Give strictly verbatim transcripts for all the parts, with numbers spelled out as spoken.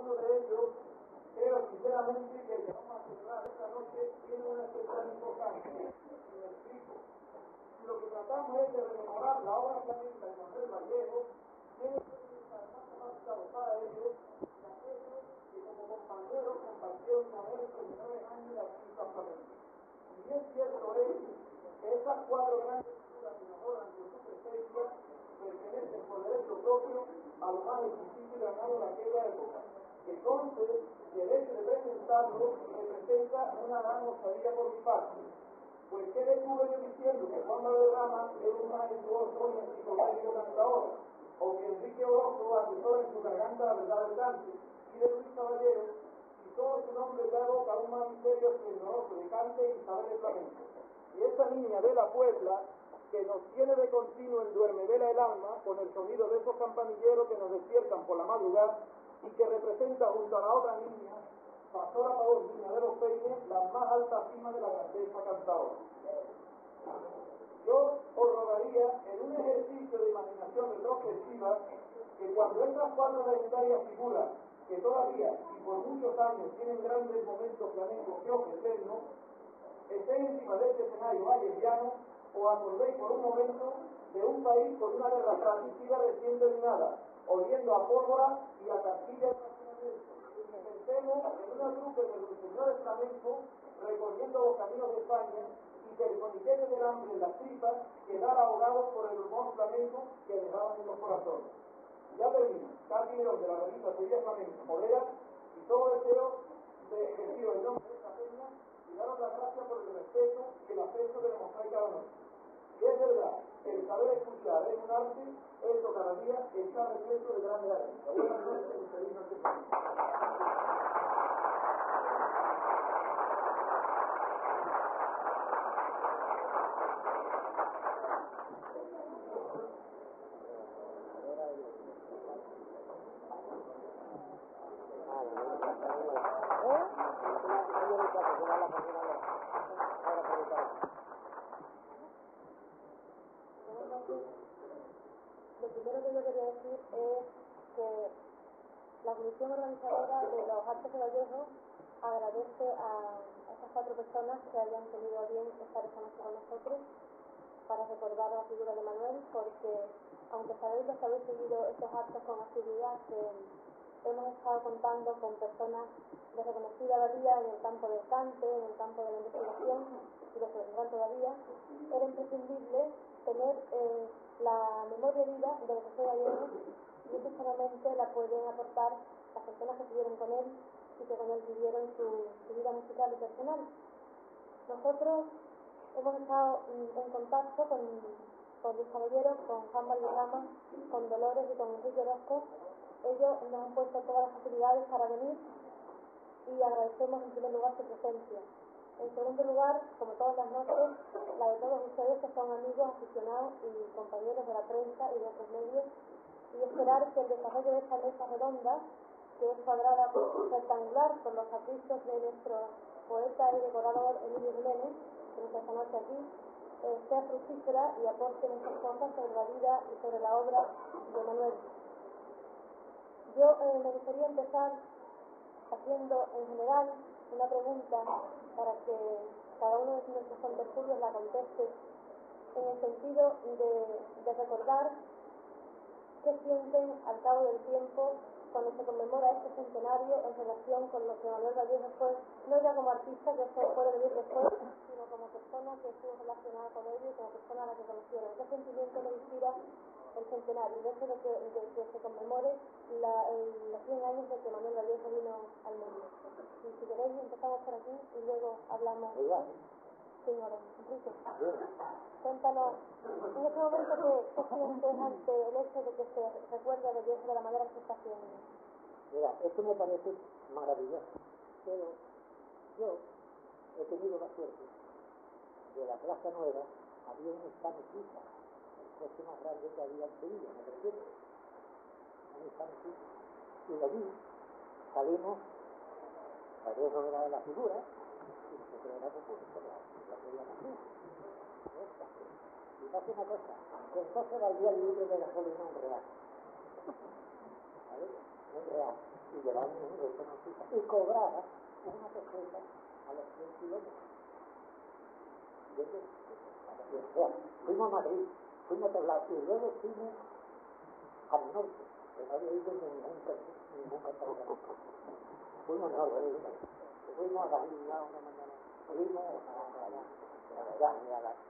uno de ellos, creo sinceramente que el que vamos a celebrar esta noche tiene una especial importancia. Y me explico. Si lo que tratamos es de rememorar la obra flamenca de Manuel Vallejo, tiene que ser además capacitado para ello de aquellos que como compañeros compartieron con él treinta y nueve años de artista flamenca. Y bien cierto es que esas cuatro grandes figuras que nos honran con su presencia pertenecen por derecho propio a lo más exquisito y ganado de aquella época. Entonces, el hecho de presentarlo representa una gran osadía por mi parte. Pues, ¿qué le estuve yo diciendo? Que Juan Valderrama era un majestuoso y enciclopédico cantador, o que Enrique Orozco asesora en su garganta la verdad del cante, y de Luis Caballero, y todo su nombre da boca a un magisterio esplendoroso de cante y saber flamenco. Y esa niña de la Puebla, que nos tiene de continuo en duermevela el alma, con el sonido de esos campanilleros que nos despiertan por la madrugada, y que representa junto a la otra niña, Pastora Pavón, niña de los peines, la más alta cima de la grandeza cantadora. Yo os rogaría, en un ejercicio de imaginación retrospectiva, que cuando estas cuatro legendarias figuras, que todavía y por muchos años tienen grandes momentos flamencos que ofrecernos, estén encima de este escenario vallesiano, os acordéis por un momento de un país con una guerra fratricida recién terminada, oliendo a pólvora y a Castilla y racionamiento. Pensemos en una trupe de los señores flamencos recorriendo los caminos de España y que el comité del hambre en las tripas quedara ahogados por el humor flamenco que dejaban en los corazones. Ya termino. Casi Mirón de la revista Sevilla Flamenco, Modera, y todo deseo de ejercicio el nombre de esta peña y daros las gracias por el respeto y el afecto que demostráis cada noche. Y es verdad que el saber escuchar es un arte, esto cada día está repleto de grandes artistas. Buenas noches y feliz noche. Lo primero que yo quería decir es que la comisión organizadora de los Artes de Vallejo agradece a estas cuatro personas que hayan tenido a bien estar esta noche con nosotros para recordar la figura de Manuel, porque aunque sabéis los que habéis seguido estos actos con asiduidad, que hemos estado contando con personas de reconocida valía en el campo del cante, en el campo de la investigación, y lo que vendrán todavía, era imprescindible tener eh, la memoria viva de José Vallejo, y eso solamente la pueden aportar las personas que estuvieron con él y que con él vivieron su, su vida musical y personal. Nosotros hemos estado mm, en contacto con, con Luis Caballero, con Juan Valderrama, con Dolores y con Enrique Orozco. Ellos nos han puesto todas las facilidades para venir y agradecemos en primer lugar su presencia. En segundo lugar, como todas las noches, la de todos ustedes que son amigos, aficionados y compañeros de la prensa y de otros medios, y esperar que el desarrollo de esta mesa redonda, que es cuadrada rectangular por los caprichos de nuestro poeta y decorador Emilio Jiménez, que nos esta noche aquí, eh, sea fructífera y aporte muchas cosas sobre la vida y sobre la obra de Manuel. Yo eh, me gustaría empezar haciendo en general una pregunta para que cada uno de nuestros contertulios la conteste, en el sentido de, de recordar qué sienten al cabo del tiempo cuando se conmemora este centenario en relación con lo que Manuel Vallejo fue, no ya como artista, que eso puede venir después, sino como persona que estuvo relacionada con ello y como persona a la que conocieron. ¿Qué sentimiento le inspira el centenario, el hecho de que, de que se conmemore la, el, los cien años de que Manuel Vallejo vino al mundo? Y si queréis empezamos por aquí y luego hablamos. Señora, Enrique, cuéntanos en este momento que, qué sientes ante el hecho de que se recuerde a Vallejo de la manera que se está haciendo. Mira, esto me parece maravilloso, pero yo he tenido la suerte de la Plaza Nueva, había un hispanocista, el coche más grande que había en Sevilla, me refiero, un hispanocista, y de allí salimos, Vallejo era de la figura, y nosotros éramos por la feria también. Y pasa una cosa, que entonces valía el litro de gasolina un real. ¿Vale? Un real. y llevaban un resto noticias y cobraba una peseta a los cien kilómetros. Y ellos, o sea, fuimos a Madrid, fuimos a todos lados, y luego fuimos al norte, que no había ido ningún ningún cantante. Fuimos al norte, fuimos a Galicia, fuimos a allá, a la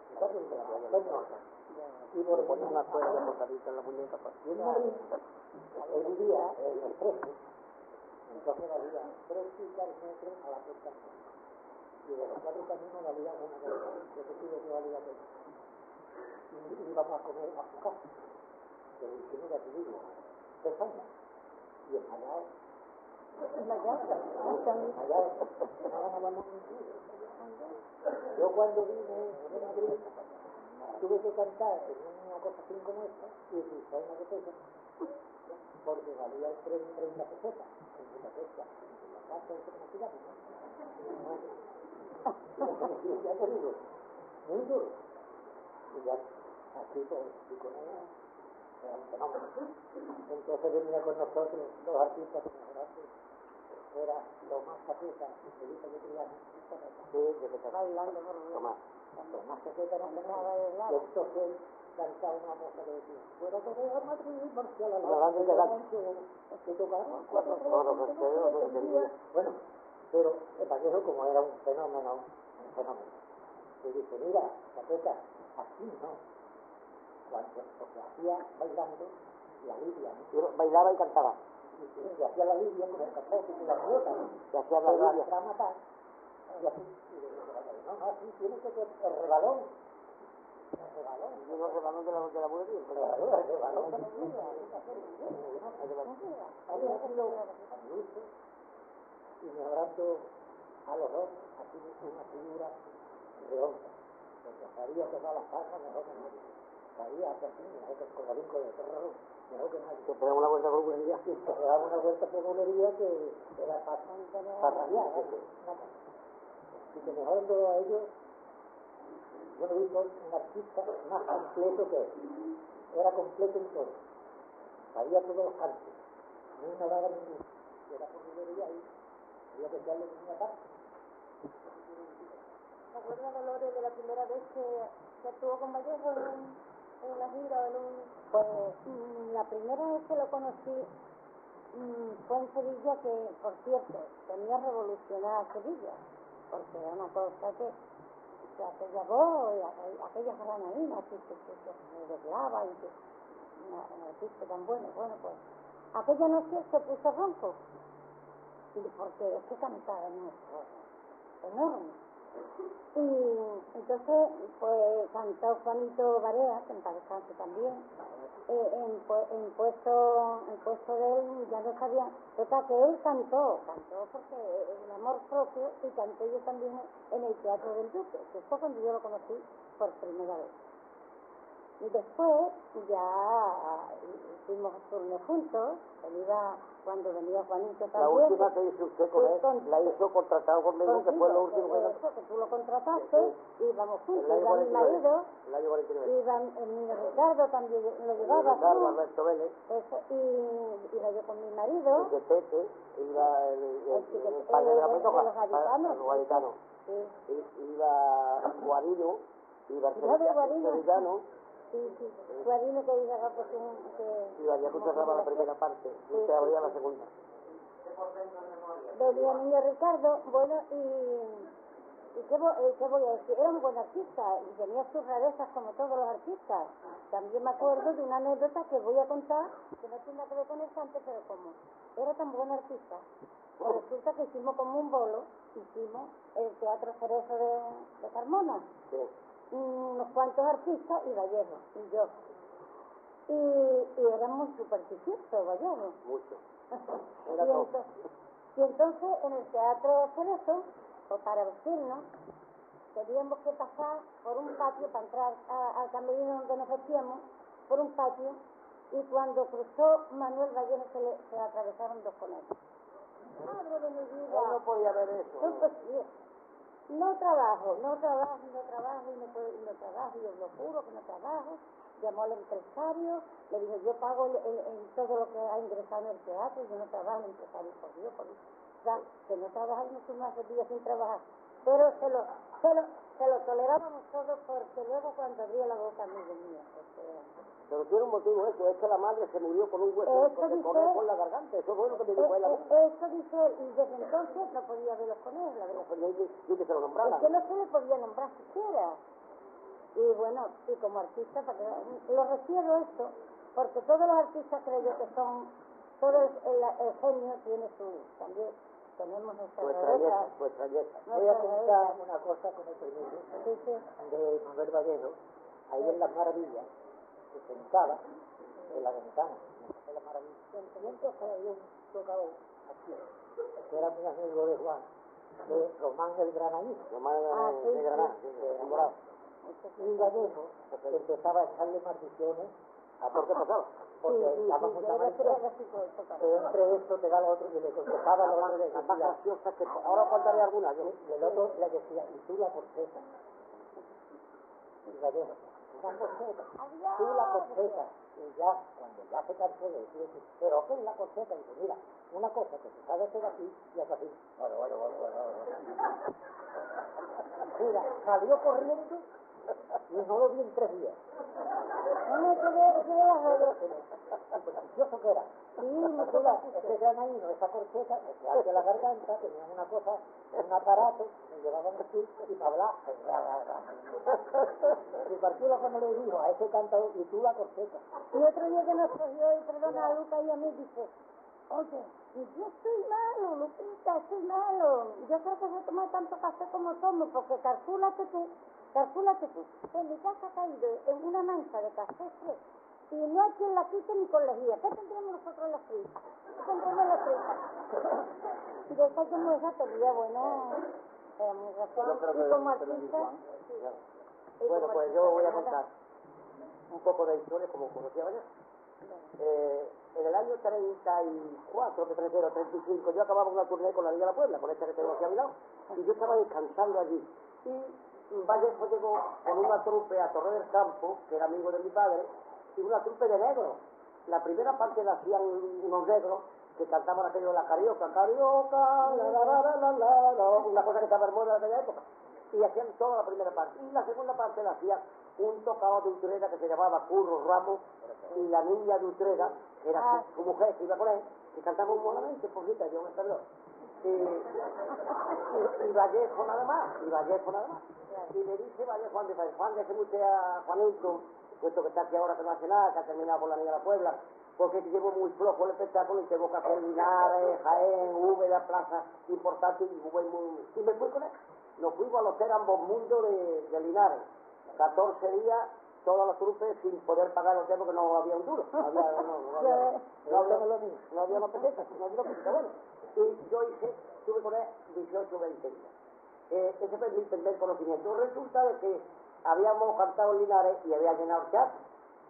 y por poner una cuerda de portadita en la muñeca, pues. Y en Madrid, él vivía en el trece, entonces valía tres ciclas metros a la puerta. Y de los cuatro caminos valía una cosa, yo te pido que valía tres. Y íbamos a comer a su casa, que lo hicimos de aquí mismo, tres años. Y en Mayao, en Mayao, en Mayao, no ganábamos ni un kilo. Yo cuando vine de Madrid, tuve que cantar en una cosa así como esta, y utilizar una botella, porque valía el tren treinta pesetas, en Budapest, en la casa, eso como se llama, ¿no? Ya te digo, muy duro. Y ya, aquí pues, y con ella, era un fenómeno. Entonces venía con nosotros los artistas que mejoraste, era lo más chaqueta, Felipe de Triana, sí, de que está bailando por Tomás. Lo más chaqueta no me daba de lado. Y entonces cantaba una cosa que decía, fuera que vea Madrid, porque a la noche que tocaron cuatro toros, bueno, pero el Vallejo, como era un fenómeno, un fenómeno, y dice, mira, chaqueta, así no, cuando, porque hacía bailando la Lidia, ¿no? Bailaba y cantaba. Y se hacía la Lidia con el capote y la pelota, ¿no? Se hacía la Lidia para matar, y así, y le dije, no, no, así tiene que ser el rebalón. El rebalón. Y el rebalón de la de la bulería. El rebalón, el rebalón de la bulería. Había sido a mi gusto, y mejorando a los dos, así una figura redonda, porque sabía que todas las palmas mejor que nadie. Sabía que así, mejor que el colorín de perro, mejor que nadie. Se pegaba una vuelta por bulería, y se pegaba una vuelta por bulería que era para rabiar. Y que mejorando a ellos, yo he visto un artista más completo que él. Era completo en todo. Sabía todos los cantos. No ignoraba ninguno. Era por bulería y había que echarle una parte. ¿Se acuerda, Dolores, de la primera vez que, que estuvo con Vallejo en, en la gira o en un...? Pues mmm, la primera vez que lo conocí mmm, fue en Sevilla, que, por cierto, tenía revolucionada Sevilla, porque era una cosa que, que aquella voz, y aquellas granadinas que, que, que, que se doblaba y que una, un artista tan bueno, bueno, pues aquella noche se puso ronco, porque es que cantaba enorme, enorme. Y entonces pues cantó Juanito Barea, que en paz descanse también, eh, en, en puesto en puesto de él ya no sabía, total que él cantó, cantó porque el amor propio, y canté yo también en el Teatro del Duque, que fue cuando yo lo conocí por primera vez. Y después ya hicimos turnos juntos, él iba, cuando venía Juanito también. La última que hizo usted con él, con, la hizo contratado conmigo, contigo, que fue la última que... Eso, que tú lo contrataste, sí. Íbamos juntos, iba mi marido, iba el niño Ricardo, también lo llevaba. Ricardo, Alberto Vélez. Eso, y iba yo con mi marido. Y que Tete, iba el, el, el, el, el padre de la Petoja, los gaditanos. Los gaditanos. Sí. Y, iba Guarino, iba el sevillano. Sí, sí, Guarino que dice acá, pues que... Y vaya que cerraba la primera parte, y usted abría la segunda. Venía niño Ricardo, bueno, y... ¿Y qué, eh, qué voy a decir? Era un buen artista, y tenía sus rarezas como todos los artistas. También me acuerdo de una anécdota que voy a contar, que no tiene nada que ver con el cante, pero como era tan buen artista, pues resulta que hicimos como un bolo, hicimos el Teatro Cerezo de, de Carmona. Sí. Unos cuantos artistas y Vallejo, y yo. Y, y era muy supersticioso Vallejo. Mucho. y, entonces, y entonces en el Teatro Cerezo, o para vestirnos, teníamos que pasar por un patio para entrar al camerino donde nos vestíamos, por un patio, y cuando cruzó Manuel Vallejo se le, se le atravesaron dos conejos. Madre de mi vida. Él no podía ver eso. No, pues, sí. No trabajo, no trabajo, no trabajo, y no, puedo, y no trabajo, y os lo juro que no trabajo, llamó al empresario, le dijo, yo pago el, el, el, todo lo que ha ingresado en el teatro, yo no trabajo. El empresario, por Dios, por Dios. O sea, que no trabajar, no tú más días sin trabajar. Pero se lo, se lo, se lo tolerábamos todos porque luego cuando abría la boca, amigo mío, o sea, pero tiene un motivo eso, es que la madre se murió con un hueso eso de dice, conejo por la garganta, eso fue lo que me dijo él a mí. eh, eso dice él, y desde entonces no podía ver los conejos, la verdad. Pues ni, ni que se lo nombrara. Es que no se le podía nombrar siquiera. Y bueno, y como artista, para que, lo refiero a esto, porque todos los artistas creo yo que son, todo el, el, el genio tiene su, también tenemos nuestra Vuestra rareza. yeta, vuestra yeta. Voy a Nuestra contar rareza. una cosa con el permiso Sí, sí. de Manuel Vallejo, ahí en Las Maravillas, que sentaba en la ventana, en Las Maravillas. Y entonces había un tocador aquí, que era muy amigo de Juan, de Román el Granaíno. Román el Ah, sí, de Granada, sí. de Granada. Y Vallejo empezaba a echarle maldiciones a todo lo que pasaba. Porque Sí, sí, estaba sí, muy era maldición. así, era así, todo esto, Que entre esto te da lo otro y le contestaba lo otro y le decía, más graciosa que ahora contaré alguna yo. Y el otro le decía, y tú la corteza. Y Vallejo, una corteza, tú la corteza. Y ya, cuando ya se cansó de decir eso, pero ¿qué es la corteza? Y dice, mira, una cosa que se sabe hacer aquí y hace así. Bueno, bueno, bueno, bueno, bueno. Mira, salió corriendo y no lo vi en tres días. No me quedé, quedé la radio. Supersticioso que era. Sí, muy Mira, supersticioso. ese granaíno, esa corteza, que hacia la garganta, tenía una cosa, un aparato, me llevaban así y para hablar. Y partió cuando le dijo a ese cantador, y tú la corteza. Y otro día que nos cogió, y perdona a Luca y a mí, dice, oye, yo estoy malo, Lupita, estoy malo. Yo creo que se toma tanto café como tomo, porque calcúlate tú, calcúlate tú, que mi casa ha caído en una mancha de café fresco, y no hay quien la quite ni con lejía. ¿Qué tendremos nosotros en la frita? ¿Qué tendremos en la frita? Y de esa como esa teoría, bueno, era muy razón. Y como artista... Bueno, pues yo voy a contar un poco de historia como conocía Vallejo. Eh, en el año treinta y cuatro, treinta y cinco, yo acababa una turné con la Liga de la Puebla, con esta que tengo aquí a mi lado, y yo estaba descansando allí. Y Vallejo llegó con una trupe a Torre del Campo, que era amigo de mi padre, y una trupe de negros. La primera parte la hacían unos negros que cantaban aquello de la carioca, carioca, la la la la la la, la, una cosa que estaba en moda en aquella época. Y hacían toda la primera parte. Y la segunda parte la hacía un tocador de Utrera que se llamaba Curro Ramos, y la niña de Utrera, que era Ah, su, su mujer, que iba con él, que cantaba un monamente, poquita, yo me perdón. Y, y, y Vallejo nada más, y Vallejo nada más. Y le dice Vallejo, Juan, de Juan, déjeme usted a Juanito, puesto que está aquí ahora que no hace nada, que ha terminado con la Niña de la Puebla, porque llevo muy flojo el espectáculo y tengo que hacer Linares, Jaén, Úbeda, Plaza importante, y, muy, muy, y me fui con él. Nos fuimos al hotel Ambos Mundos de, de Linares, catorce días, todas las trupes sin poder pagar el hotel porque no había un duro, no había, no, no había, no había, no había, no había una peseta, no había una peseta, bueno. Y yo hice, estuve con él dieciocho o veinte días. Eh, ese fue mi primer conocimiento. Resulta de que habíamos cantado en Linares y había llenado el teatro.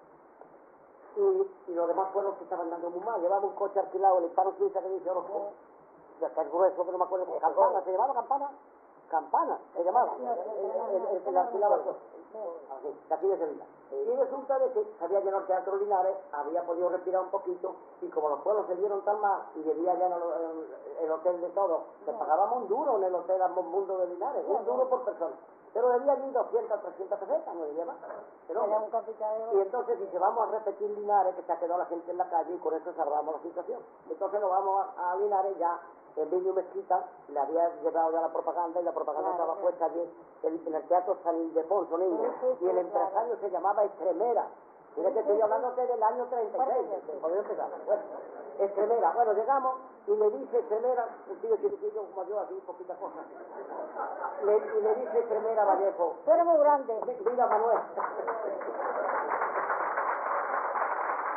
Y, y los demás fueron los que estaban dando muy mal. Llevaba un coche alquilado, el hispano suiza que dice Orozco, ya que es grueso, pero no me acuerdo, Campana, ¿se llamaba Campana? Campana, se llamaba, el, el, el que le alquilaba el coche, así, de aquí de Sevilla. Y resulta de que se había llenado el teatro Linares, había podido respirar un poquito, y como los pueblos se dieron tan mal, y debía ya el, el hotel de todo, que pagábamos un duro en el hotel Ambos Mundos de Linares, un duro por persona. Pero debía allí doscientas, trescientas pesetas, no debía más. Pero, era un capitán. y entonces dice, vamos a repetir Linares, que se ha quedado la gente en la calle, y con eso salvamos la situación. Entonces nos vamos a, a Linares ya. Emilio Mezquita le había llevado ya la propaganda, y la propaganda Claro, estaba claro. puesta allí en, en el Teatro San Ildefonso, niño, Sí, sí, y el sí, empresario claro. se llamaba Estremera. Mira que estoy hablando del año treinta y seis, que podría empezar. Bueno, Estremera, bueno, llegamos y le dice Estremera, un tío chiquitillo como yo, así, poquita cosa, le, y le dice Estremera a Vallejo, Tú eres muy grande. "Mi- mira Manuel,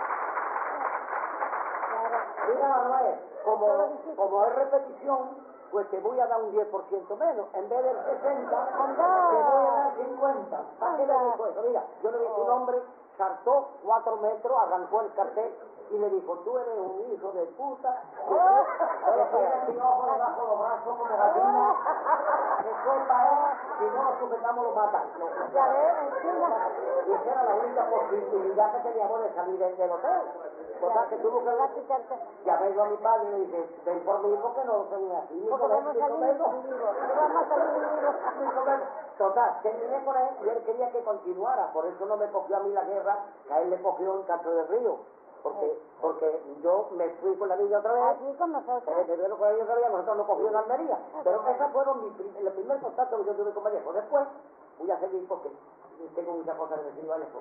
Claro. mira Manuel, como, como es repetición, pues te voy a dar un diez por ciento menos. En vez del sesenta, te voy a dar cincuenta. ¿Para qué le dijo eso? Mira, yo le dije, un hombre saltó cuatro metros, arrancó el cartel y le dijo, tú eres un hijo de puta, que que tienes mi ojo debajo de los brazos como gallina, que sopa es, si no lo sujetamos lo matan. Lo- Ya ves, encima. Y esa era la única posibilidad que teníamos de salir del, del hotel. O sea, que tuvo que... Va a quitarte. Llamé yo a mi padre y le dije, ven por mí porque no lo tenía aquí. Ni Porque comer, vamos a ni salir comerlo. vivos. Vamos a salir vivos. Ni comerlo. Total, terminé con él y él quería que continuara. Por eso no me cogió a mí la guerra, que a él le cogió en Castro del Río. Porque, porque yo me fui con la niña otra vez. Aquí con nosotros. Eh, me vieron con la niña otra vez, nosotros nos cogió en Almería. Pero esos fueron mis prim- el primer contacto que yo tuve con Vallejo. Después, voy a seguir porque tengo muchas cosas que decir Vallejo.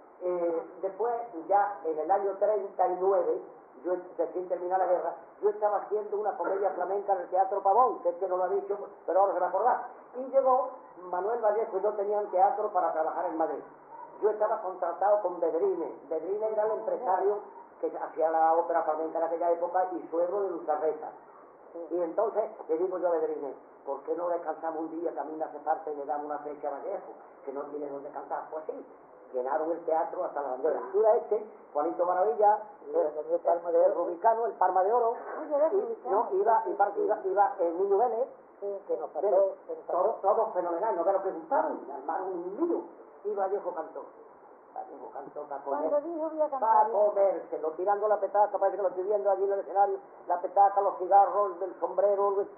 Eh, después, ya en el año treinta y nueve, yo recién terminé la guerra, yo estaba haciendo una comedia flamenca en el Teatro Pavón, que este no lo ha dicho, pero ahora se va a acordar. Y llegó Manuel Vallejo y no tenían teatro para trabajar en Madrid. Yo estaba contratado con Bedrine. Bedrine era el empresario que hacía la ópera flamenca en aquella época y suegro de Luzarreta. Y entonces le digo yo a Bedrine, ¿por qué no descansamos un día que a mí me hace falta y le damos una fecha a Vallejo, que no tiene dónde cantar? Pues sí, llenaron el teatro hasta la bandera. Iba este, Juanito Maravilla, el, el, Palma de el Rubicano, el Palma de Oro, y, no, iba, y parte, iba, iba el Niño Vélez, que nos pasó, todo, todo fenomenal, no me lo preguntaron, armaron un lío, y Vallejo cantó. Vallejo cantó para comer, Cuando dijo voy a para cantar. comérselo, tirando la petaca, parece que lo estoy viendo allí en el escenario, la petaca, los cigarros, el sombrero, el-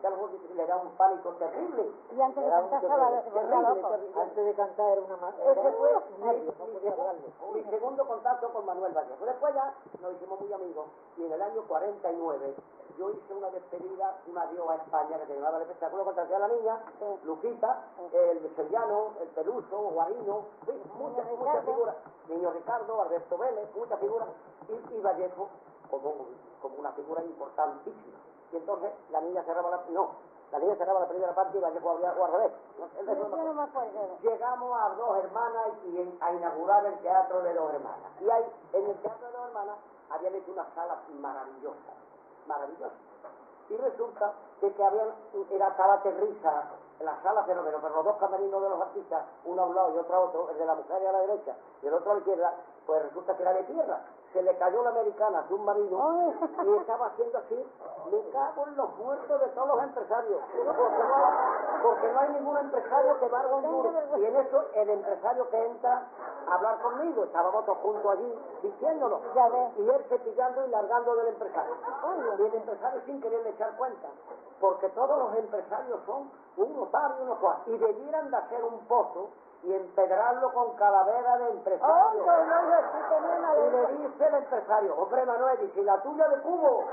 le da un pánico terrible. Y antes de Le da un cantar terrible, estaba se volvía terrible, loco. terrible. Antes de cantar era una ma- Ese era fue un nervio, no mi, podía hablarle. mi segundo contacto con Manuel Vallejo. Después ya nos hicimos muy amigos y en el año cuarenta y nueve yo hice una despedida, un adiós a España que se llamaba el espectáculo, contraté a la niña, Luquita, el Sevillano, el Peluso, Guarino, sí, muchas, muchas figuras, Niño Ricardo, Alberto Vélez, muchas figuras, y, y Vallejo como, como una figura importantísima. Y entonces la niña cerraba la, no, la niña cerraba la primera parte y Vallejo abría o al revés. No, el resto no me Yo no acuerdo. me acuerdo. Llegamos a Dos Hermanas y en- a inaugurar el Teatro de Dos Hermanas. Y ahí, en el Teatro de Dos Hermanas, habían hecho una sala maravillosa, maravillosa. Y resulta que, que habían, era sala terriza, la sala fenómeno, pero los dos camerinos de los artistas, uno a un lado y otro a otro, el de la mujer a la derecha y el otro a la izquierda, pues resulta que era de tierra. Se le cayó la americana submarino y estaba haciendo así, me cago en los muertos de todos los empresarios, porque no hay, porque no hay ningún empresario que valga un duro. Y en eso el empresario que entra a hablar conmigo, estábamos todos juntos allí diciéndolo, Ya ves. y él cepillando y largando del empresario. Y el empresario sin quererle echar cuenta, porque todos los empresarios son un notario y unos cual, y debieran de hacer un pozo y empedrarlo con calavera de Oh, empresario. no, no, yo sí tenía una Y lengua. le dice el empresario, hombre Manuel, dice, ¿y la tuya de cubo?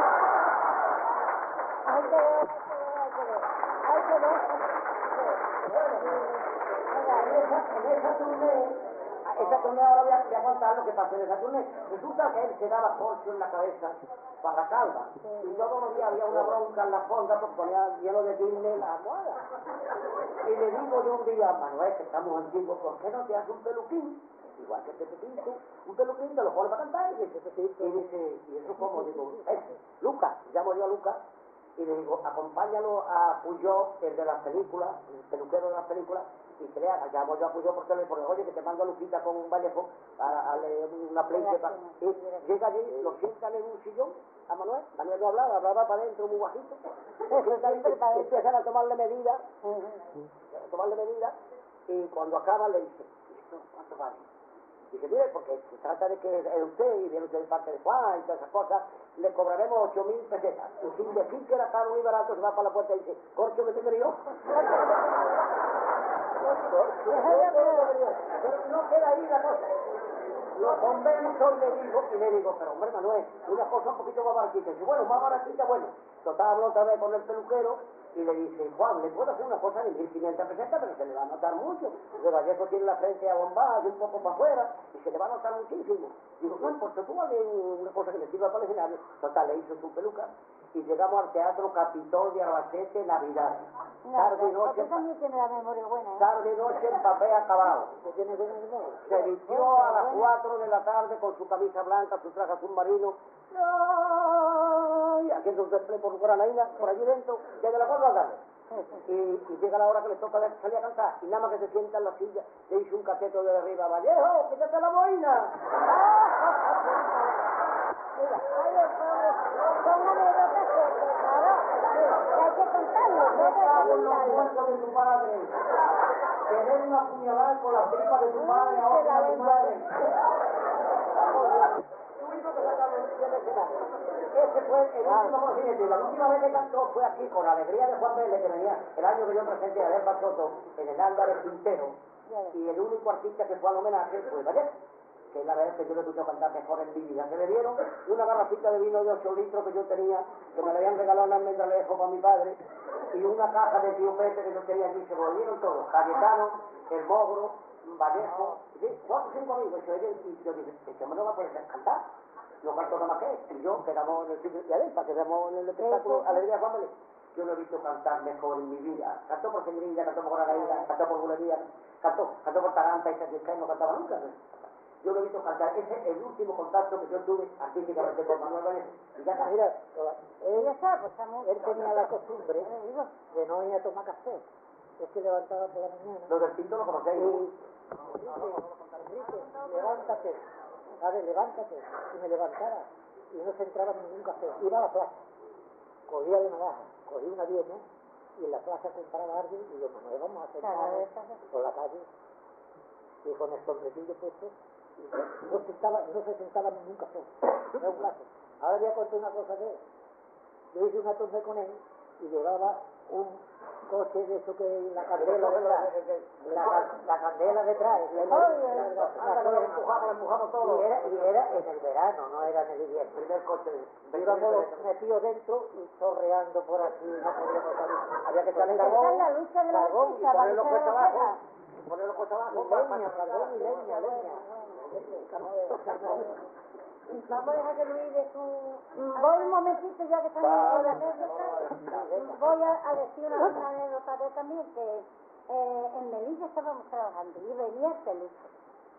Hay que ver, hay que ver, hay que ver. Hay que ver. En esa, en esa turné, esa turné ahora voy a, voy a contar lo que pasó en esa turné. Resulta que él se daba corcho en la cabeza para la calva. Y todos los días había una bronca en la fonda porque ponía hielo de guinle la almohada. Y le digo yo un día, Manuel, que estamos antiguos, ¿por qué no te haces un peluquín? Igual que este Pepito, un peluquín te lo pone para cantar y dice, y dice, ¿y eso cómo? Digo, es Lucas, llamo yo a Lucas y le digo, acompáñalo a Puyol, el de las películas, el peluquero de las películas, y que le haga, llamo yo a Puyol por teléfono, oye, que te mando a Luquita con un Vallejo a, a leer una pleique para... Y llega allí, lo sientan en un sillón a Manuel, Manuel no hablaba, hablaba para adentro muy bajito, y empiezan a tomarle medidas, a tomarle medidas, y cuando acaba le dice, ¿esto cuánto vale? Dice, mire, porque se trata de que es usted y viene usted de parte de Juan y todas esas cosas, le cobraremos ocho mil pesetas. Y sin decir que era caro y barato, se va para la puerta y dice, corcho que te crió. Pero no queda ahí la cosa. Lo convenzo y le digo, y le digo, pero hombre Manuel, una cosa un poquito más baratita. Dice, bueno, más baratita, bueno. Total, hablo otra vez con el peluquero y le dice, Juan, le puedo hacer una cosa de mil quinientas pesetas, pero se le va a notar mucho. De Vallejo tiene la frente abombada y un poco para afuera, y se le va a notar muchísimo. Digo, no importa, tú vale una cosa que le sirva para el escenario. Total, le hizo su peluca y llegamos al Teatro Capitol de Albacete, Navidad. Tarde y noche, Usted también tiene la memoria buena, ¿eh? tarde y noche en papel acabado. ¿Tiene buena memoria? Se vistió a las cuatro de la tarde con su camisa blanca, su traje submarino. ¡Ay! haciendo un temple por Granaína, por allí dentro, desde las cuatro de la tarde. Y, y llega la hora que le toca salir a cantar, y nada más que se sienta en la silla, le dice un cateto de arriba, Vallejo, quítate la boina. Mira, ay, pobre, son anécdotas que, que, claro, que hay que contarlo, Me todo hay cago que en los contarlo. muertos de tu padre. Tener una puñalada con la tripa de tu padre, ahora De la tu lengua. madre. Tuvimos que sacarlo del escenario. Ese fue el último conocimiento. Y la última vez que cantó fue aquí, con la alegría de Juan Vélez, que venía el año que yo presenté a Del Pachoto en el Álvarez Quintero. Y el único artista que fue al homenaje fue Vallejo, que es la vez que yo le escuché cantar mejor en mi vida. Se le dieron una garrafita de vino de ocho litros que yo tenía, que me le habían regalado en almendralejo para mi padre, y una caja de tío Pepe que yo tenía aquí. Se volvieron todos, Cayetano, El Mogro, Vallejo, ¿sí? Cuatro o cinco amigos. Y yo dije, este hombre no va a poder cantar, no canto nada más que él. Y yo, que éramos en el sitio de Adelpa, que éramos en el espectáculo Alegría Juan Vélez, yo no he visto cantar mejor en mi vida. Cantó por Señorilla, cantó por Granaína, cantó por Bulería, cantó, cantó por Taranta y Satisfecho, no cantaba nunca. Yo lo he visto cantar. Ese es el último contacto que yo tuve artísticamente con Manuel Vallejo. Y ya está. Mira, él, Ya está, pues estamos... él tenía la costumbre de no ir a tomar café. Es que levantaba por la mañana. Lo del tinto lo conocéis, ¿no? Y Enrique, levántate, ¿sabes? Levántate. Y me levantaba y no se entraba en ningún café. Iba a la plaza, cogía la navaja, cogía una diezma y en la plaza compraba algo y yo, Manuel, vamos a sentarnos por la calle y con el sombrerillo puesto. Y no, sentaba, no se sentaba en ningún café. No es un caso. Ahora voy a contar una cosa de él. Yo hice una tournée con él y llevaba un coche de eso que la candela detrás, la, la candela detrás, y empujamos todo. y era, y era en el verano, no era en el invierno. Primer coche. Íbamos metidos dentro y chorreando por aquí, no podíamos salir. Había que salir Esa es la lucha de la carbón y artista, para ponerlo que cuesta se abajo. sepa. Ponerlo cuesta y abajo. leña, carbón y leña, leña. Vamos a dejar que Luis de su... Voy un momentito ya que están en la anécdota. Voy a, a decir una, una anécdota de también que eh, en Melilla estábamos trabajando y venía el peluso.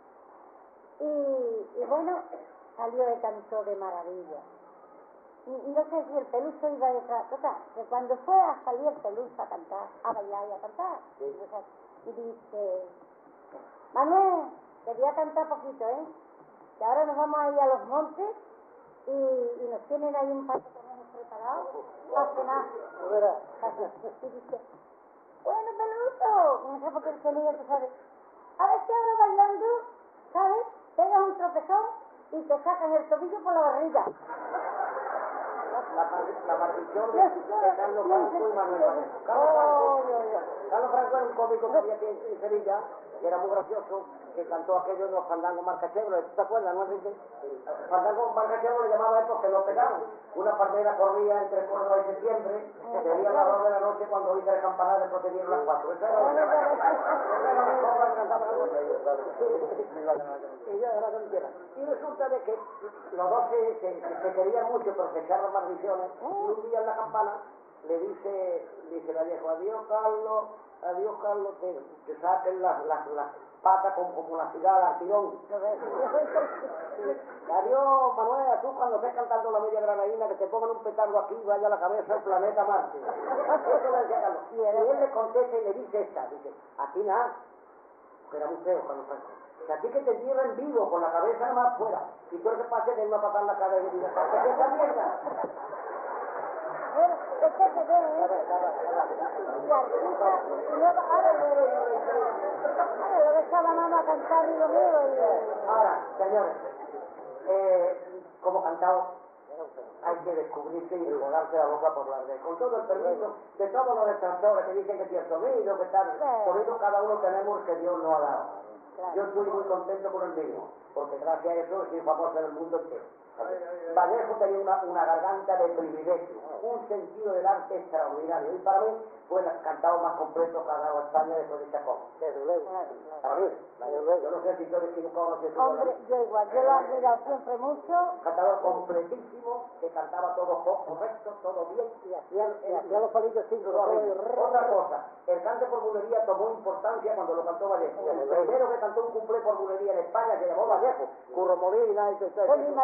Y, y bueno, salió de canto de maravilla. Y, y no sé si el peluso iba detrás, total, que cuando fue a salir el peluso a cantar, a bailar y a cantar, Sí. o sea, y dice, Manuel, te voy a cantar poquito, ¿eh? Que ahora nos vamos a ir a los montes y, y nos tienen ahí un par de conejos preparados para cenar. Y dice, bueno, peluso, como sea porque el sonido, tú sabes, a ver si ahora bailando, ¿sabes? Pegas un tropezón y te sacas el tobillo por la barriga. La, la partición de, de Carlos Franco y Manuel Vallejo. Carlos Franco, Carlos Franco era un cómico que había aquí en, en Sevilla, que era muy gracioso, que cantó aquello de los fandangos marca Chevrolet. ¿Tú te acuerdas, no, Enrique? Fandangos marca Chevrolet le llamaba esto que lo pegaron. Una palmera corría entre Córdoba y septiembre, se veía a las dos de la noche cuando oíste el campanario de protegieron las cuatro. Eso era lo que y resulta de que los dos se, se, se querían mucho, pero se echaron maldiciones. Y un día en la campana le dice, dice Vallejo, adiós Carlos, adiós Carlos, que, que saquen las, las, las patas como, como la ciudad al tirón. Adiós Manuel, tú cuando estés cantando la media granadina, que te pongan un petardo aquí y vaya a la cabeza al planeta Marte. Eso le decía Carlos. Y él le contesta y le dice esta, dice, a ti nada, que era muy feo Carlos Franco. Que a ti que te entierren vivo, con la cabeza nada más fuera, y tú lo que pasa es que me va a pasar la cara y le dice, ¿qué esa mierda? Es que te ve, ¿eh? Y artista, y luego, ahora luego estaba mamá a cantar, amigo mío, y... Ahora, señores, eh, como cantado, hay que descubrirse y regolarse la boca por las de. Con todo el permiso de todos los detractores que dicen que tiene sonido, que tal, sonido cada uno tenemos que Dios nos ha dado. Yo estoy muy contento con el mío, porque gracias a eso soy famoso en el mundo entero. Vallejo tenía una, una garganta de privilegio, un sentido del arte extraordinario, y para mí fue el cantado más completo que ha dado España después de Chacón. Desde luego. Para mí, yo no sé si estoy equivocado o no si estoy Hombre, yo igual, yo lo he admirado siempre mucho. cantador completísimo, que cantaba todo correcto, todo bien, Y hacía, y hacía los palillos cinco. Otra cosa, el cante por bulería tomó importancia cuando lo cantó Vallejo. El primero que cantó un cumplé por bulería en España se llamó Vallejo, Curro Molina y todo eso. Pues mi marido grabó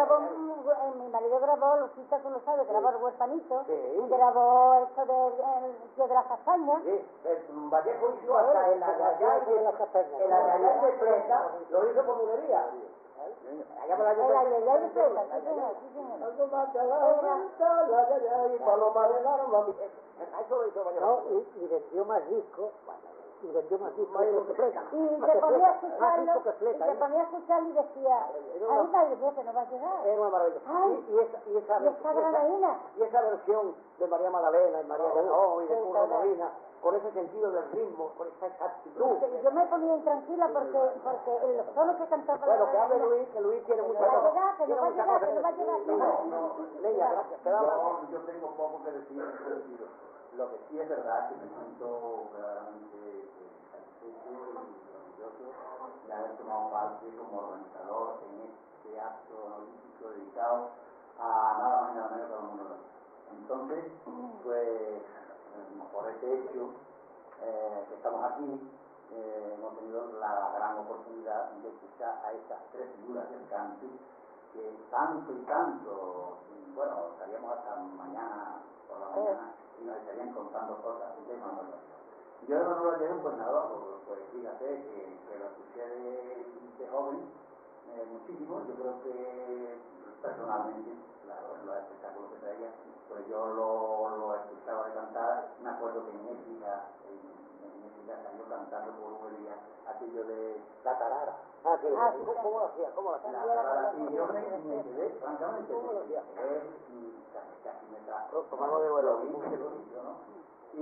grabó, un- mi marido grabó, Lucita, tú lo sabes, grabó El Huerfanito, Sí. grabó esto de, el Tío de las Castañas. Sí, el Vallejo hizo hasta el Ayayay de las castañas. el Ayayay de Pleta, lo hizo por mulería. Allá por la El Ayayay de Pleta, sí señor, sí señor. Algo más que la vuelta, la Ayayay, paloma del arma. Eso lo hizo Vallejo. No, y, y vendió más discos, y vendió más discos. Vallejo que Pleta. Y Más se que ponía a Fleta, más escucharlo, disco que y Fleta, se ¿eh? ponía a escucharlo y decía, Era una- ay madre mía, que no va a llegar. Era una maravilla. Ay. Y, y esa, y, esa, Y esta granadina. y esa versión de María Magdalena y María Ganó y de Sí, Curro claro. Molina, con ese sentido del ritmo, con esa exactitud. Que yo me ponía intranquila porque, porque los tonos que cantaba Bueno, la que hable granadina, Luis, que Luis tiene que mucha no va a cosa. llegar, que no Tiene va a mucha llegar, cosa que no va a decir. llegar. No, no, Leña, gracias. Te damos Yo, yo tengo poco que decir en ese sentido. Lo que sí es verdad que me siento verdaderamente eh, satisfecho y orgulloso de haber tomado parte como organizador en este acto honorífico dedicado a nada más y nada menos que al mundo de la música. Entonces, pues, eh, por este hecho eh, que estamos aquí, eh, hemos tenido la gran oportunidad de escuchar a estas tres figuras del cante que tanto y tanto, bueno, estaríamos hasta mañana por la mañana y nos estarían contando cosas de Manuel Vallejo. Yo de Manuel Vallejo, pues nada, pues, pues fíjate que, que lo escuché de, de joven eh, muchísimo. Yo creo que personalmente, claro, los espectáculos que traía, pues yo lo, lo escuchaba de cantar. Me acuerdo que en Écija, en, en Écija salió cantando por Ubería aquello de La tarara. Ah, que, Ah, sí, ¿cómo, ¿cómo lo hacía? ¿Cómo lo hacía? la tarara, y yo me, me quedé, francamente, me quedé, eh, casi, casi me trajo. Tomamos de vuelo. Lo vi, lo vi, ¿no?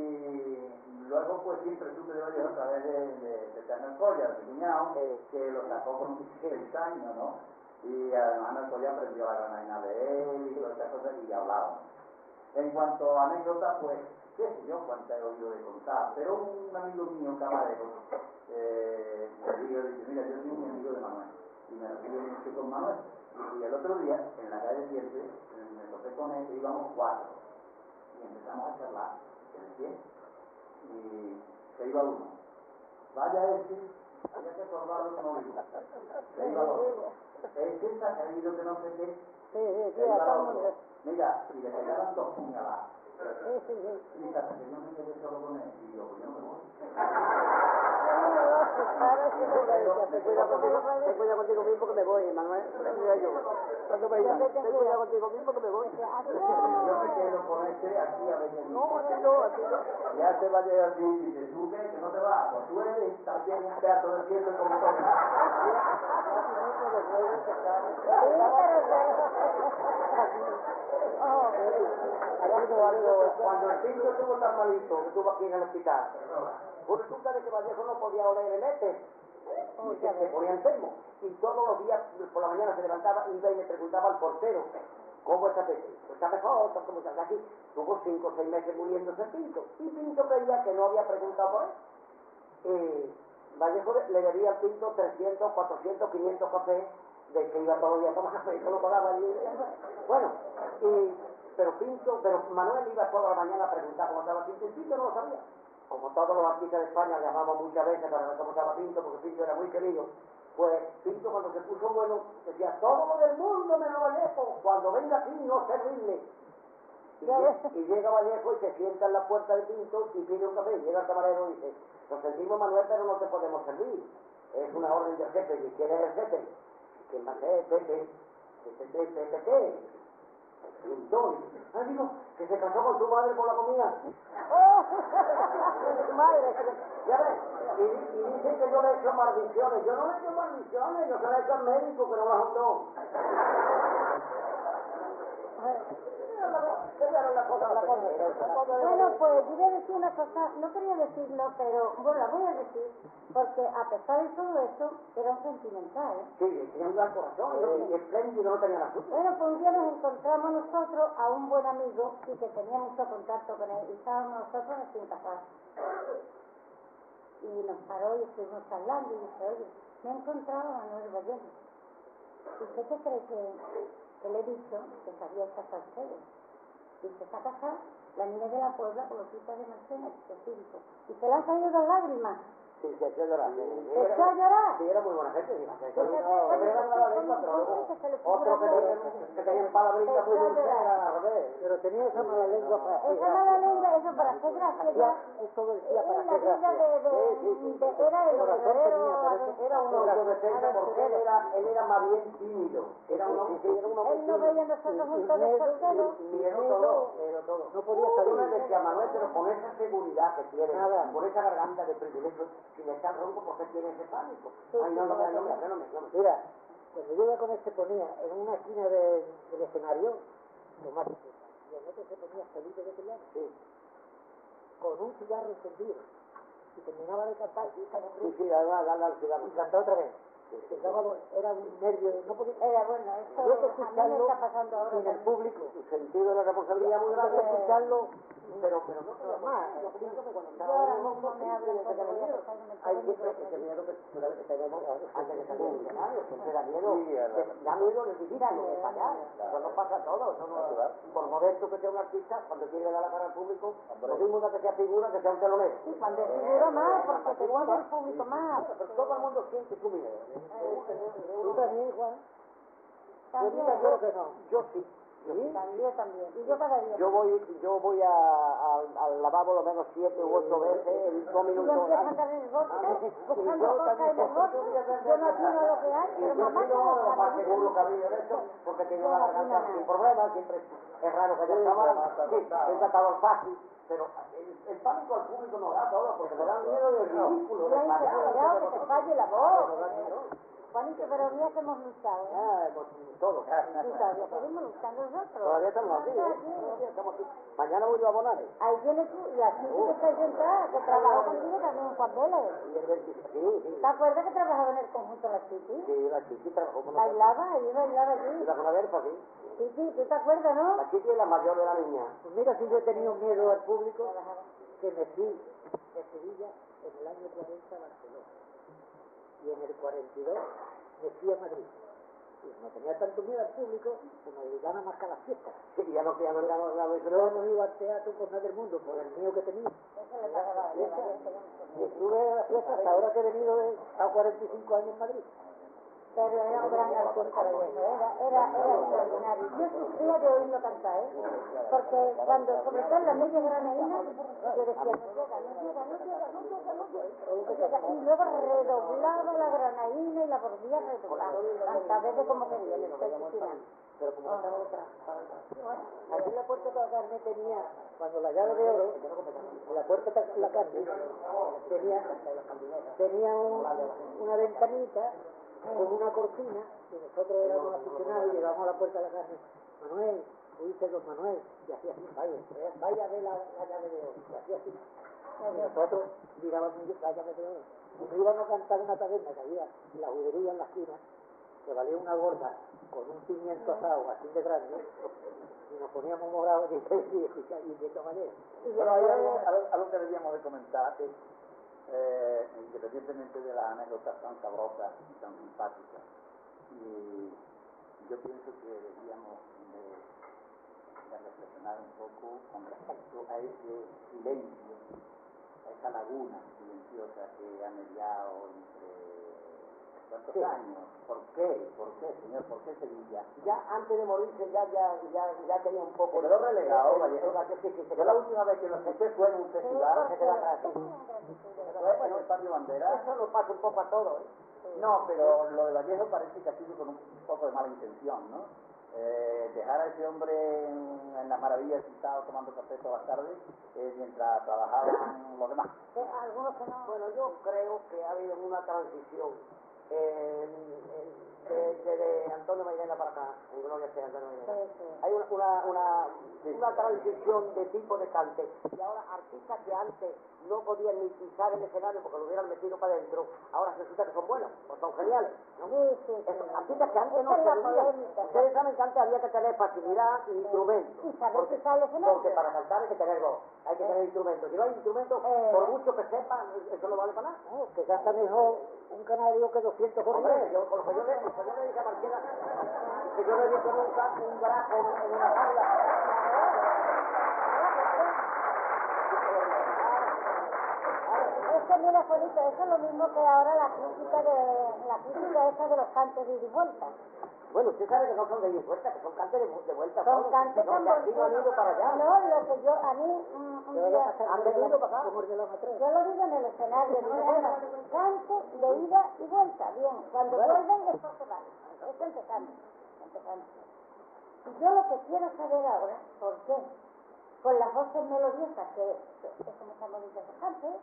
Y luego pues siempre supe de Vallejo a través de, de, de Tano Colla, de mi cuñado, Sí. que lo sacó con dieciséis años, ¿no? Y además Tano Colla aprendió la granadina de él y todas estas cosas y hablábamos. En cuanto a anécdotas, pues, qué sé yo, cuántas he oído de contar, pero un amigo mío, Caballero, eh, me dijo, dice, mira, yo soy un amigo de Manuel, y me río mucho con Manuel. Y el otro día, en la calle siete, me topé con él, íbamos cuatro, y empezamos a charlar, ¿de qué? Y se iba uno. Vaya ese, había que acordarlo que no iba. Se iba otro. Ese se ha caído que no sé qué. Sí, sí, sí, Se iba a todo el otro. mundo. Mira, y le pegaban dos puñaladas. Sí, sí, sí. Y hasta que yo me quedé solo con él, y yo, pues yo no me voy. Ten cuidado contigo, ten cuidado contigo mismo que me voy, Manuel. Ten cuidado yo. Cuando me digas, ten cuidado contigo mismo que me voy. Yo me quedo con este aquí a ver qué dice. No, así no, así no. Ya se va a llegar así, dice, tú qué, que no te vas, pues tú eres también un teatro de cielo como todos. Cuando, cuando el pinto estuvo tan malito, que estuvo aquí en el hospital, pues resulta de que Vallejo no podía oler el éter, y que se ponía enfermo. Y todos los días por la mañana se levantaba, iba y le preguntaba al portero, ¿cómo está Pepe? Pues está mejor, está como está aquí. Tuvo cinco o seis meses muriéndose Pinto. Y Pinto creía que no había preguntado por él. Eh, Vallejo le debía al Pinto trescientos, cuatrocientos, quinientos cafés, de que iba todos los días a tomar café, y lo pagaba allí. Bueno, y, pero Pinto, pero Manuel iba toda la mañana a preguntar cómo estaba Pinto, y Pinto no lo sabía. Como todos los artistas de España llamamos muchas veces para ver cómo estaba Pinto, porque Pinto era muy querido, pues Pinto cuando se puso bueno decía, todo lo del mundo menos Vallejo, cuando venga aquí no servirle. Y, lle- y llega Vallejo y se sienta en la puerta de Pinto y pide un café, y llega el camarero y dice, lo sentimos Manuel, pero no te podemos servir, es una orden del jefe, y quién es el jefe, ¿quién va a ser? Pepe, Pepe, Pepe, Pepe, Pinto, ah, digo, que se casó con su madre por la comida. Madre, Ya ves, y, y dicen que yo le he hecho maldiciones. Yo no le he hecho maldiciones, yo se le he hecho al médico que no las juntó. bueno, pues yo voy a decir una cosa, no quería decirlo, pero bueno, la voy a decir, porque a pesar de todo esto, era un sentimental, ¿eh? Sí, tenía un gran corazón y, y espléndido, no tenía la suya. Bueno, pues un día nos encontramos nosotros a un buen amigo y que tenía mucho contacto con él, y estábamos nosotros sin casar. Y nos paró y estuvimos hablando y dice, oye, me he encontrado a Manuel Vallejo. ¿Y usted qué cree que, que le he dicho? Que sabía casar ustedes. Y se está casada la niña de la Puebla con los hijos de Mercedes, que sí, dice. Y se le han caído las lágrimas. Sí, se echó a llorar. ¿Se echó a llorar? Sí, era muy buena gente. Sí, se echó a Fíjate, llorar. oye, Se le daba la ¿cómo- lengua, pero cómo luego que se le otro que figura tenía, que tenía palabritas muy Se echó a dulces llorar. era al revés. Pero tenía esa mala lengua para hacer Esa mala lengua, eso para hacer gracia gracia. ya. Eso decía Eh, para la hacer vida gracia. de, de, Sí, sí, sí. de- era el Corazón verdadero tenía, pero eso- aven- Era un autodefensa porque él era, él era más bien tímido. Era un hombre, sí, era un hombre Él no tímido. veía a nosotros juntos de miedo, soltero. Y eso todo, eso todo. No podía Yo salir. le decía a Manuel, pero con esa seguridad que tiene, Nada. por esa garganta de privilegio, si me está ronco, ¿por qué tiene ese pánico? Sí, Ay, no, sí, no, me, sí. no me hable, no me, no me. Mira, cuando yo iba con él se ponía en una esquina de- del escenario, tomar cerveza, y en otro se ponía Felipe de Tellano, Sí, con un cigarro encendido. Y terminaba de cantar y estaba sí, sí, además, dale al cigarro. y cantaba otra vez. Estaba- era un nervio, no podía. Era bueno, esto Había que a mí me escucharlo está pasando ahora sin el también. público. Su sentido de la responsabilidad muy Había que grande. escucharlo Pero, pero no normal. yo pienso que cuando Yo estaba ahora en un mismo me hablan tiene que porque tener voy a miedo. pasar que me Hay tengo siempre que ese miedo que que tenemos antes de salir del escenario, siempre da miedo. Sí, es verdad. Da miedo el ridículo de fallar. Eso no pasa a todos. Eso no- Claro. por modesto que sea un artista, cuando quiere dar la cara al público, lo mismo da que sea figura, que sea un telonero. Y cuando es figura más, porque te mueve el público más. Pero todo el mundo siente su miedo. Tú también, Juan. También, Yo creo que no. Yo sí. Yo sí. también, también. Y yo cada día. Yo voy, yo voy a, a- al lavabo lo menos siete u ocho veces en dos Y yo minutos. empiezo a andar en el bosque, buscando yo cosas en el bosque. Yo no atino lo que hay, Y pero yo mamá soy uno de los más sabe. seguros que ha habido en esto, porque tengo Yo una no atino garganta nada. sin problemas, siempre es raro que haya Sí, cámara, además, sí, está es tratador fácil, pero el, el pánico al público nos da todo, porque nos da miedo del ridículo, de La fallar. inseguridad, que te falle la voz. Nos da miedo. Juanito, pero mira que hemos luchado, ¿eh? Ah, pues, todo. Y todavía seguimos luchando nosotros. Todavía estamos aquí, ¿eh? Todavía estamos aquí. Mañana voy yo a abonar. Ahí tienes tú, y la chica que está sentada, que trabajó contigo también, Juan Vélez. Y el veintiséis, sí, sí. ¿Te acuerdas que trabajaba en el conjunto La Chiqui? Sí, la chiqui trabajó con nosotros. Bailaba, ella bailaba Y allí. la conaderpa, sí. Sí, sí, ¿tú te acuerdas, no? La chiqui es la mayor de la niña. Pues mira, si yo he tenido miedo al público, Trabajaba. que me fui de Sevilla en el año cuarenta a Barcelona. Y en el cuarenta y dos me fui a Madrid. Y no tenía tanto miedo al público, que me dedicaba más que a las fiestas. Sí, ya no, ya no, ya no, ya no, Yo no iba al teatro por nada del mundo, por el mío que tenía. Eso le pagaba a ella, Y estuve a las fiestas hasta ahora que he venido de a cuarenta y cinco años en Madrid. pero era un gran artista Vallejo, era, era, era extraordinario. Yo sufría de oírlo cantar, ¿eh? Porque cuando, sobre todo en la media granaína, yo decía, no llega, no llega, no llega, no llega, no llega, no llega. Y luego redoblaba la granaína y la volvía a redoblar. Tantas veces como quería en el sexto final. Pero como estaba detrás, aquí en la puerta de la carne tenía, cuando la llave de oro, en la puerta de la carne, tenía, tenía un- una ventanita con una cortina, y nosotros éramos aficionados y llegábamos a la puerta de la carne. Manuel, oíste don Manuel, y hacía así, vaya, vaya a ver la, la llave de oro, y hacía así. Y nosotros mirábamos la llave de oro. Y nos íbamos a cantar una taberna que había en la judería en la esquina, que valía una gorda con un pimiento asado así de grande, y nos poníamos morados y, y, escuchar, y viendo manera. Bueno, hay algo, algo, algo que deberíamos de comentar, eh, independientemente de las anécdotas tan sabrosas y tan simpáticas. Y yo pienso que deberíamos de, de reflexionar un poco con respecto a ese silencio, a esa laguna silenciosa que ha mediado entre ¿cuántos Sí. años? ¿Por qué? ¿Por qué, señor? ¿Por qué Sevilla? Ya antes de morirse ya, ya, ya, ya tenía un poco... Se quedó relegado, el- Vallejo. el- el- sí, sí, se Yo la quedó- última vez que lo escuché fue en un festival, se quedó atrás. fue en el Patio Bandera. Eso nos pasa un poco a todos, ¿eh? No, pero lo de Vallejo parece que ha sido con un poco de mala intención, ¿no? Eh, dejar a ese hombre en, en las maravillas sentado tomando café todas las tardes eh, mientras trabajaban los demás. Algunos que no. Bueno, yo creo que ha habido una transición eh, de, de, de Antonio Mairena para acá, en gloria sea Antonio Mairena. Sí, sí. Hay una, una, una, una transición de tipo de cante. Y ahora artistas que antes no podían ni pisar el escenario porque lo hubieran metido para adentro, ahora resulta que son buenos, o son geniales, ¿no? Sí, sí, sí. Esos artistas que antes no Esa es la se podían. polémica. Ustedes saben que antes había que tener facilidad y instrumentos. Y saber Porque, pisar el escenario. porque para cantar hay que tener voz, hay que tener instrumentos. Si no hay instrumentos, Eh. por mucho que sepan, eso no vale para nada. No, que canta mejor un canario que doscientos Hombre, corrientes. yo, con lo que yo le, lo que yo le dije a Marquera, que yo no he visto nunca un grajo en, en una jaula. Es que también es bonito, eso es lo mismo que ahora la crítica de la crítica esa de los cantes de ida y vuelta. Bueno, usted sabe que no son de ida y vuelta, que son cantes de, de vuelta. Son todos. cantes No, tan que aquí no han ido para allá. No, lo que yo, a mí, un, un día, ¿Han venido para acá? yo lo digo en el escenario, digo, bueno, cante de ida y vuelta, bien, cuando vuelven es porque van, eso empezando, empezando. Y yo lo que quiero saber ahora, ¿por qué? Con las voces melodiosas, que es como están bonitas los cantes,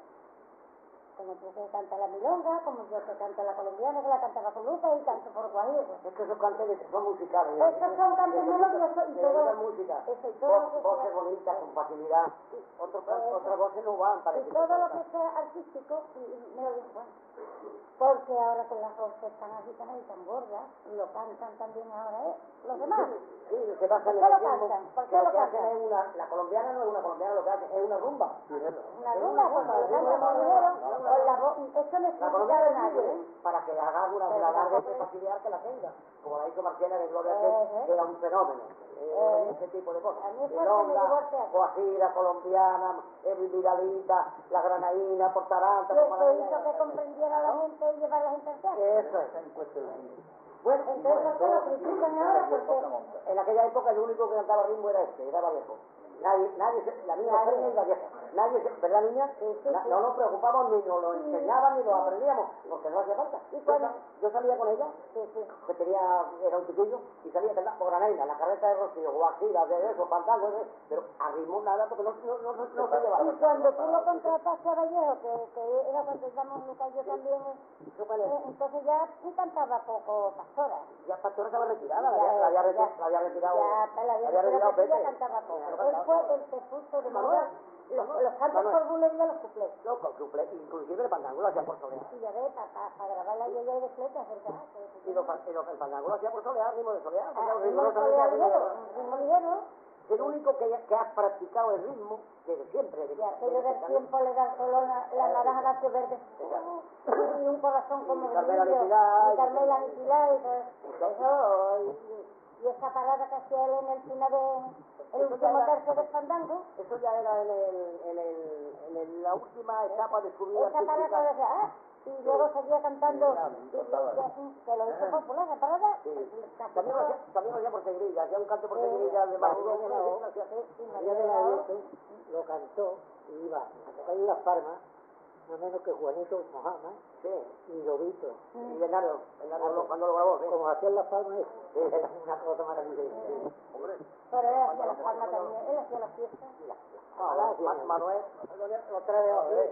como tú que canta la milonga, como yo que canto la colombiana, que la cantaba con Luca y canto por Guajiro. Estos son cantes, son musicales. Estos son cantes melodiosos y todo. música. Eso y todo lo que Voces sea. bonitas, con facilidad. Otros Eso. Otras voces no van para Y todo lo que sea artístico, y, y melodioso, bueno. Porque ahora con las voces tan agitadas y tan gordas, lo cantan también ahora, ¿eh? Los demás. Sí, se basan en ¿Por qué el lo ritmo, cantan? ¿Por que qué lo lo que hacen cantan? es una, la colombiana no es una colombiana, lo que hace es una rumba. Una rumba, cuando lo cantan primero, con la voz, eso no es La criticar colombiana a es nadie, libre, ¿eh? para que la haga una, Pero la larga tampoco de es- facilidad que la tenga, como la hizo Marciana de Gloria, Eh, que, eh. que era un fenómeno. Eh, Eh. ese tipo de cosas. A mí eso es que me Milonga, llevó al teatro. guajira, colombiana, eh, viralita, la granaína, portaranta, Y el que hizo que comprendiera a la gente y llevar a la gente al teatro. eso es. Bueno, Entonces, ¿por qué lo critican ahora? Porque en aquella época el único que cantaba ritmo era este, era Vallejo. Nadie, nadie, se- la niña Nadie. Eugenia y Vallejo. Nadie, se- ¿verdad niña? Sí, sí, Na- sí. no nos preocupamos ni nos lo Sí. enseñaban ni lo aprendíamos, porque no hacía falta. ¿Y Yo, cuándo? sa- yo salía con ella, sí, sí. que tenía, era un chiquillo, y salía a cantar por Granaina, la carreta de Rocío, guajira, de eso, pantano, de- pero a ritmo nada, porque no, no, no, no, no se llevaba. Y cuando tú lo contrataste a Vallejo, que, que era cuando íbamos Lucas y yo también, eh, entonces ya tú cantaba poco Pastora. Ya Pastora estaba retirada, la Ya, había, la había, ya, reti- la había retirado. Ya, la había retirado retirado, pero Pepe. ya cantaba poco. Ya, Él fue el que puso de Manuel. moda los, los cantos Manuel. por bulería, los cuplés. No, con suple, inclusive el pandango lo hacía por solear. Y ya ves, para pa, pa grabar la yaya y de flecha, ¿verdad? Y lo, y lo, el pandango lo hacía por solear, ritmo de solear. Ah, porque ritmo rigurosamente así, ligero, ¿no? ritmo ligero. El único que, que ha practicado el ritmo desde siempre. desde- Y aquello desde del que- tiempo le da solo la, la naranja nació verde. Y un corazón como Y el Carmela niño. Niquilá, Y Carmela y- Niquilá, y todo eso. Y, y esa parada que hacía él en el final de el Eso último ya era- tercio del fandango. Eso ya era en, el, en, el, en el- la última etapa de su vida Esa parada que artística. decía, ah, y luego seguía cantando. Y, y- y- que lo hizo popular, esa parada. Sí. casi También lo todo. hacía, también lo hacía por Seguirilla, hacía un canto por Sí. Seguirilla de María María de la O, hacía- Sí, María de la O lo cantó y iba a tocar en Las Palmas, no menos que Juanito Mojama Sí. y Lobito. Y Bernardo, Bernardo lo- cuando lo grabó, sí. Como hacían Las Palmas, Sí, es una cosa maravillosa. sí. Hombre. Pero él hacía las palmas también, él hacía las fiestas. Ah, Ma- Manuel, los tres dedos, sí.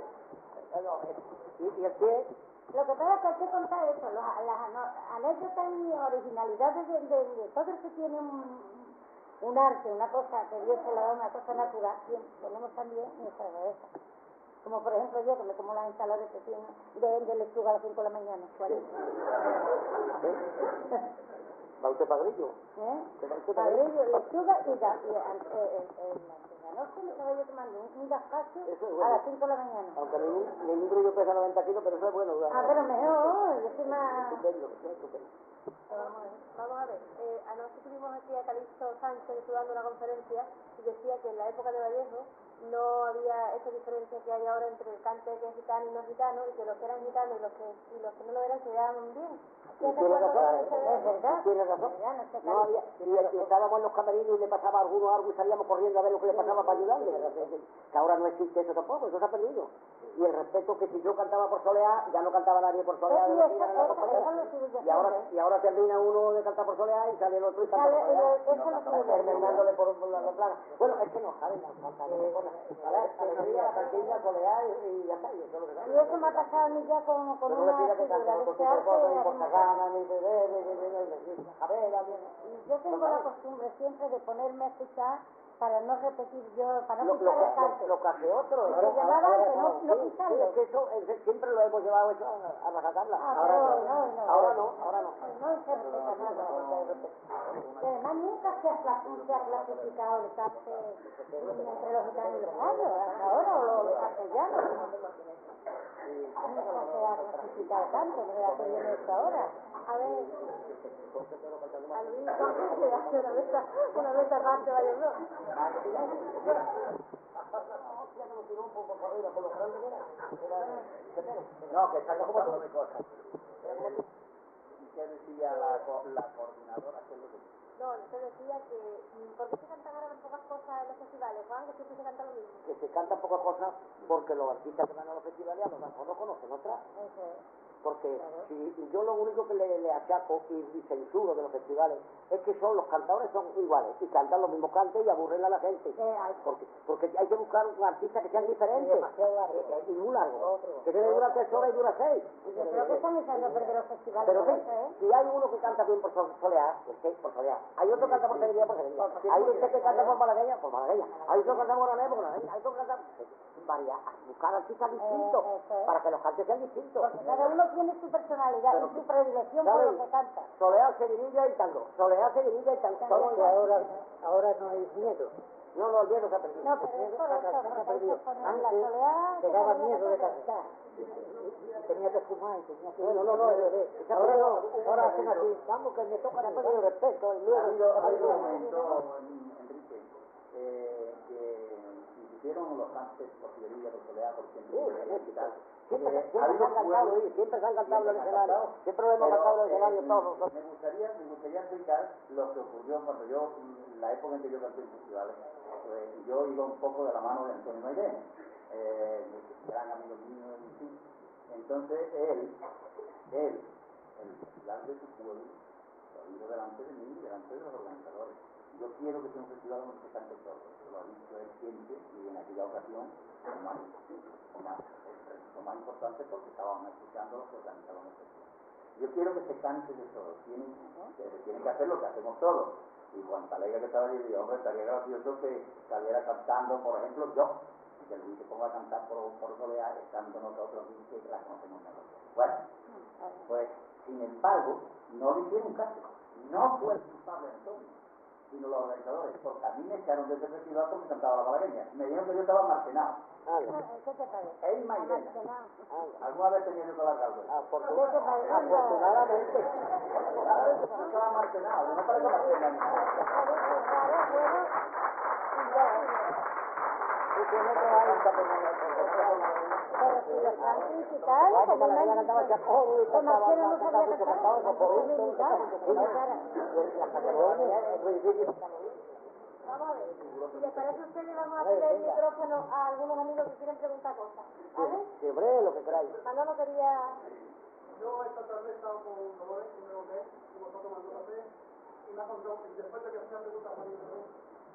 Y, y el pie, Lo que pasa es que hay que contar eso, las, las ano- anécdotas y originalidades de, de, de todo el que tiene un, un arte, una cosa que Dios se le da, una cosa natural, bien, tenemos también nuestra cabeza. Como por ejemplo yo, que me como las ensaladas que tiene de, de lechuga a las cinco de la mañana, cuarenta. va usted padrillo. ¿Eh? ¿Qué va usted Padrillo, lechuga y, ga, y an- eh, eh, eh, la noche me estaba yo tomando un, un gazpacho Eso es a bueno. las cinco de la mañana. Aunque mi, mi libro yo pesa noventa kilos, pero eso es bueno. Ah, pero mejor, yo soy más... Estupendo, estupendo. Vamos a ver, vamos a ver. Eh, anoche tuvimos aquí a Calixto Sánchez que estuvo dando una conferencia y decía que en la época de Vallejo no había esa diferencia que hay ahora entre el cante que es gitano y no gitano, y que los que eran gitanos y los que, y los que no lo eran se llevaban bien. Y tiene razón, Es verdad. tiene razón. Ya no sé, No había, y, y estábamos en los camerinos y le pasaba a alguno algo y salíamos corriendo a ver lo que le pasaba para ayudarle. Que ahora no existe eso tampoco, eso se ha perdido. Y el respeto que si yo cantaba por soleá, ya no cantaba nadie por soleá. Sí, de la eso- tira en la eso- compañía. eso lo sigo yo y ahora siempre. y ahora termina uno de cantar por soleá y sale el otro y canta Sale, por soleá. eh, eso lo sigo yo. Terminándole por, por la, la plana. Bueno, es que no saben las faltas de cosas. Alegría, la cantilla, soleá y, y ya está, y eso es lo que da. Y eso me ha pasado a mí ya con, con Pero no le una pida que figura cante de otro este tipo de cosas, ni arte. por Sagana, ni de de de de de de de Javela, ni- Y yo tengo la costumbre siempre de ponerme a escuchar para no repetir yo, para no lo, lo, pisar el que- cante. lo que hace otro. Lo Ahora- que llamaban ahora- que no- no sí, pisarlo. sí, es que eso eh, siempre lo hemos llevado eso a, a rajatabla. Ah, ahora, pero no. hoy no, hoy no. ahora no, ahora no. No se respeta nada. Y además nunca se ha, cla- se ha clasificado el cante entre los gitanos y los gallos, hasta ahora, o los, los castellanos. Nunca se ha clasificado tanto, ¿verdad? Que viene esto ahora. A ver, a Luis se hace una mesa, una mesa aparte, vaya, no. ya no tiró un poco por arriba, por lo grande que era. No, que está contando mi cosa. ¿Qué decía la, co- la coordinadora? ¿Qué es lo que dice? No, usted decía que, mm, ¿por qué se cantan ahora pocas cosas en los festivales, Juan? Que siempre se canta lo mismo. Que se canta pocas cosas porque los artistas que van a los festivales a lo mejor no conocen otras. Eso es. Porque Claro. si yo lo único que le, le achaco y, y censuro de los festivales es que son los cantadores son iguales y cantan los mismos cantes y aburren a la gente. Eh, hay- Porque, porque hay que buscar un artista que sean diferentes. demasiado largo. Eh, eh, y muy largo. Otro. Que debe durar tres horas y dura seis. Yo creo que están echando a perder los festivales Pero por sí, eso, ¿eh? si hay uno que canta bien por sol- solear, pues sí, por solear. Hay otro que canta por Sevilla, por Sevilla. Hay este que canta por malagueña, por malagueña. Hay otro que canta por Granada, por Granada. Hay otro que canta... Varia, buscar artistas distintos, Eh, eso es. para que los cantes sean distintos. Porque cada uno tiene su personalidad Pero y su predilección por ¿sabes? lo que canta. Solear, seguirilla y tango. Solear, seguirilla y tango. También. Que ahora, ahora no hay miedo. No, no, el miedo se ha perdido. No, pero es por eso, porque hay que poner la soleá... Te daba miedo de cantar. Tenía que fumar y tenía que... No, no, no, no, eh, eh, Ahora no, ahora ahora hacen hacen así. así. Vamos, que me toca después el respeto, el Ha habido, miedo. ha habido un momento, Enrique, eh, que hicieron los cantes por Figueroa, por Soleá, por Sí, Siempre y tal. Siempre, Eh, siempre ha se habido han cantado, pueblos- sí, siempre se han cantado en el siempre se han escenario. cantado. Siempre lo hemos Pero, cantado en el escenario eh, todos nosotros. Me gustaría, me gustaría explicar lo que ocurrió cuando yo, mm, la época en que yo canté en festivales, pues yo iba un poco de la mano de Antonio Mairene, eh, gran amigo mío, en fin. Entonces él, él, el festival de su pueblo, lo ha ido delante de mí, delante de los organizadores. Yo quiero que sea un festival donde se cante todo. Lo ha dicho él siempre y en aquella ocasión, lo más, lo más, lo más importante porque estábamos escuchando los que organizaban el festival. Yo quiero que se cante de todo. Tienen, que- tienen que hacer lo que hacemos todos. Y Juan Talega que estaba allí, dijo, hombre, estaría gracioso que saliera cantando, por ejemplo, yo. Que Luis se ponga a cantar por, por solear, estando nosotros que la conocemos mejor. Bueno, pues, sin embargo, no le hicieron caso. No fue el culpable Antonio, sino los organizadores, porque a mí me echaron de ese festival porque cantaba la malagueña. Me dijeron que yo estaba marcenado. Anda, ¿Qué te parece? Él y Mairena. anda. Alguna vez tenía yo que dar algo. Afortuna- ¿Qué te parece? Afortunadamente. Afortunadamente, porque estaba marcenado. Yo no parezco marcenado. Sí, que no te vayas a poner el Pero si los cantes y tal, Vamos, como malagueña una... cantaba chacón y Que cantaba, Marcelo no cantaba sabía mucho, cantar, cantaba no socorrito, sabía imitar, sí, imitar. las categorías es muy difícil. Vamos a ver. Si les parece a ustedes, vamos a ceder el micrófono a algunos amigos que quieren preguntar cosas. ¿Vale? Sí, hombre, lo que queráis. Manolo quería... Yo esta tarde he estado con Dolores en el hotel, y vosotros tomando café, y me ha contado, y después de que hacía preguntas a María Dolores,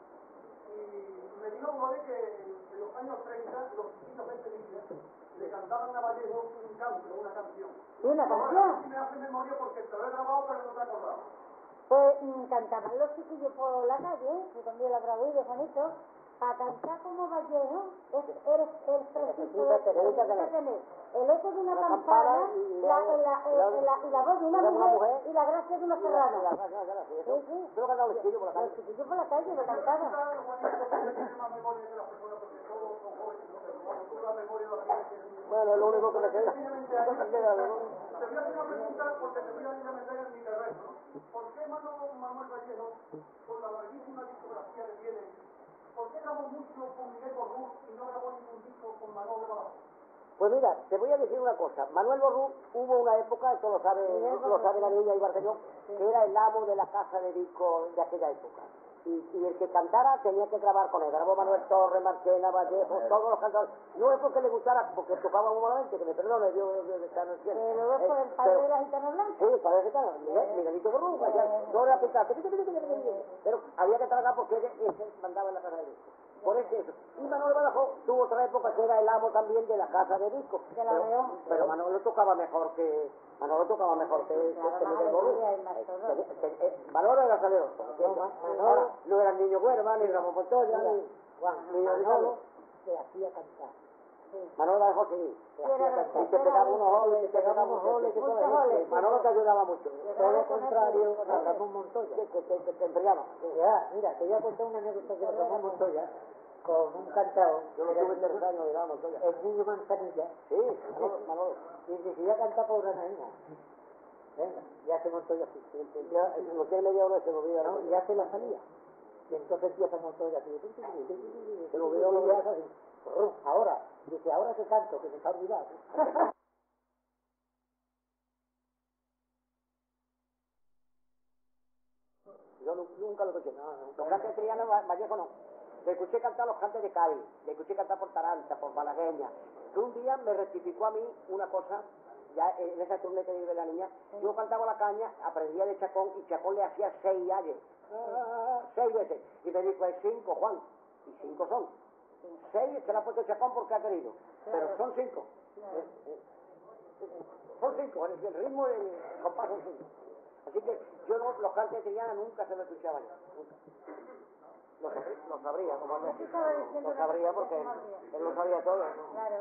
y me dijo Dolores que en, en los años treinta, los chiquitos de Sevilla le cantaban a Vallejo un canto, una canción. ¿Y una Ahora, canción? sí me hace memoria porque te lo he grabado, pero no te acordaba. Pues mm, cantaban los chiquillos por la calle, que también lo habrá oído, Juanito, a cantar como Vallejo, es, eres el preciso de necesita tener tener el eco de una una campana, campana y la, la- la, la- la- la- y la voz de una de una mujer, mujer y la gracia de una Y la- y serrana. la- y la- y la- sí, eso. Sí, sí. Yo lo cantaba los chiquillos por la Los calle. chiquillos por la calle lo Yo cantaban. he escuchado, Juanito, que tiene más memoria que las personas porque todos son jóvenes, ¿no? Pero vamos, tú la memoria de la gente que es Bueno, es lo único que me queda. Sencillamente Eso ahí, me queda, ¿no? te voy a hacer una pregunta porque te voy a ir a meter en mi terreno, ¿no? ¿Por qué Manuel, Manuel Vallejo, con la larguísima discografía que tiene, por qué grabó mucho con Miguel Borrú y no grabó ningún disco con Manuel Balajo? Pues mira, te voy a decir una cosa. Manuel Borrú hubo una época, esto lo sabe, lo sabe la niña y Barceló, que era el amo de la casa de discos de aquella época. Y, y el que cantara tenía que grabar con él. Grabó Manuel Torres, Marchena, Vallejo, todos los cantadores. No es porque le gustara, porque tocaba muy malamente, que me perdone, yo de estar en el cielo. Eh, luego Eh, por el padre pero- de la gitana blanca. Sí, el padre de gitana, Miguel, Miguelito Borrú, no era pintar, pero había que tragar porque él, él mandaba en la casa de discos. Por eso eso. Y Manuel Badajoz tuvo otra época que era el amo también de la casa de discos. De la pero, León. pero Manolo tocaba mejor que Manolo tocaba mejor que, que, Claro, que más Miguel Borrú. alegría y más Eh, todo. que- que- eh, Manolo era salero. Ahora no era el niño Huerva, ni Ramón Montoya, ni Juan, ni Manolo Rizalo. se hacía cantar. Manolo Badajoz sí. Se Sí, era hacía verdad. cantar. Y te pegaba unos goles, te pegaba unos goles, que Muchos todo eso. goles, Manolo sí. te ayudaba mucho. Todo lo contrario a Ramón Montoya. Que, que, que, que te enfriaba. Ya, mira, te voy a contar una anécdota de Ramón Montoya con un cantado. Yo lo tuve tres años de Ramón Montoya. El niño Manzanilla. Sí, Manolo, Manolo. Y decidió cantar por Granaína. Venga, ya se montó ya así. Ya, no tiene media hora se me olvida, ¿no? ¿no? Ya se la salía. Y entonces empieza Montoya así, lo veo lo veo así, ahora, dice, ahora que canto, que me está olvidado. Yo nunca lo escuché, no, no. Los cantes de Triana Vallejo no. Le escuché cantar los cantes de Cádiz, le escuché cantar por Taranta, por Malagueña. Que un día me rectificó a mí una cosa, ya en esa turné que vive la niña, yo cantaba la caña, aprendía de Chacón y Chacón le hacía seis ayes, seis veces. Y me dijo, es cinco, Juan, y cinco son. Seis se la ha puesto Chacón porque ha querido, pero son cinco. Eh, eh, Son cinco, el, el ritmo y el compás son cinco. Así que yo no, los cantes de Triana nunca se me escuchaban, nunca. Lo sabría, lo sabría, como él decía. Lo sabría porque él, él lo sabía todo, ¿no? Claro.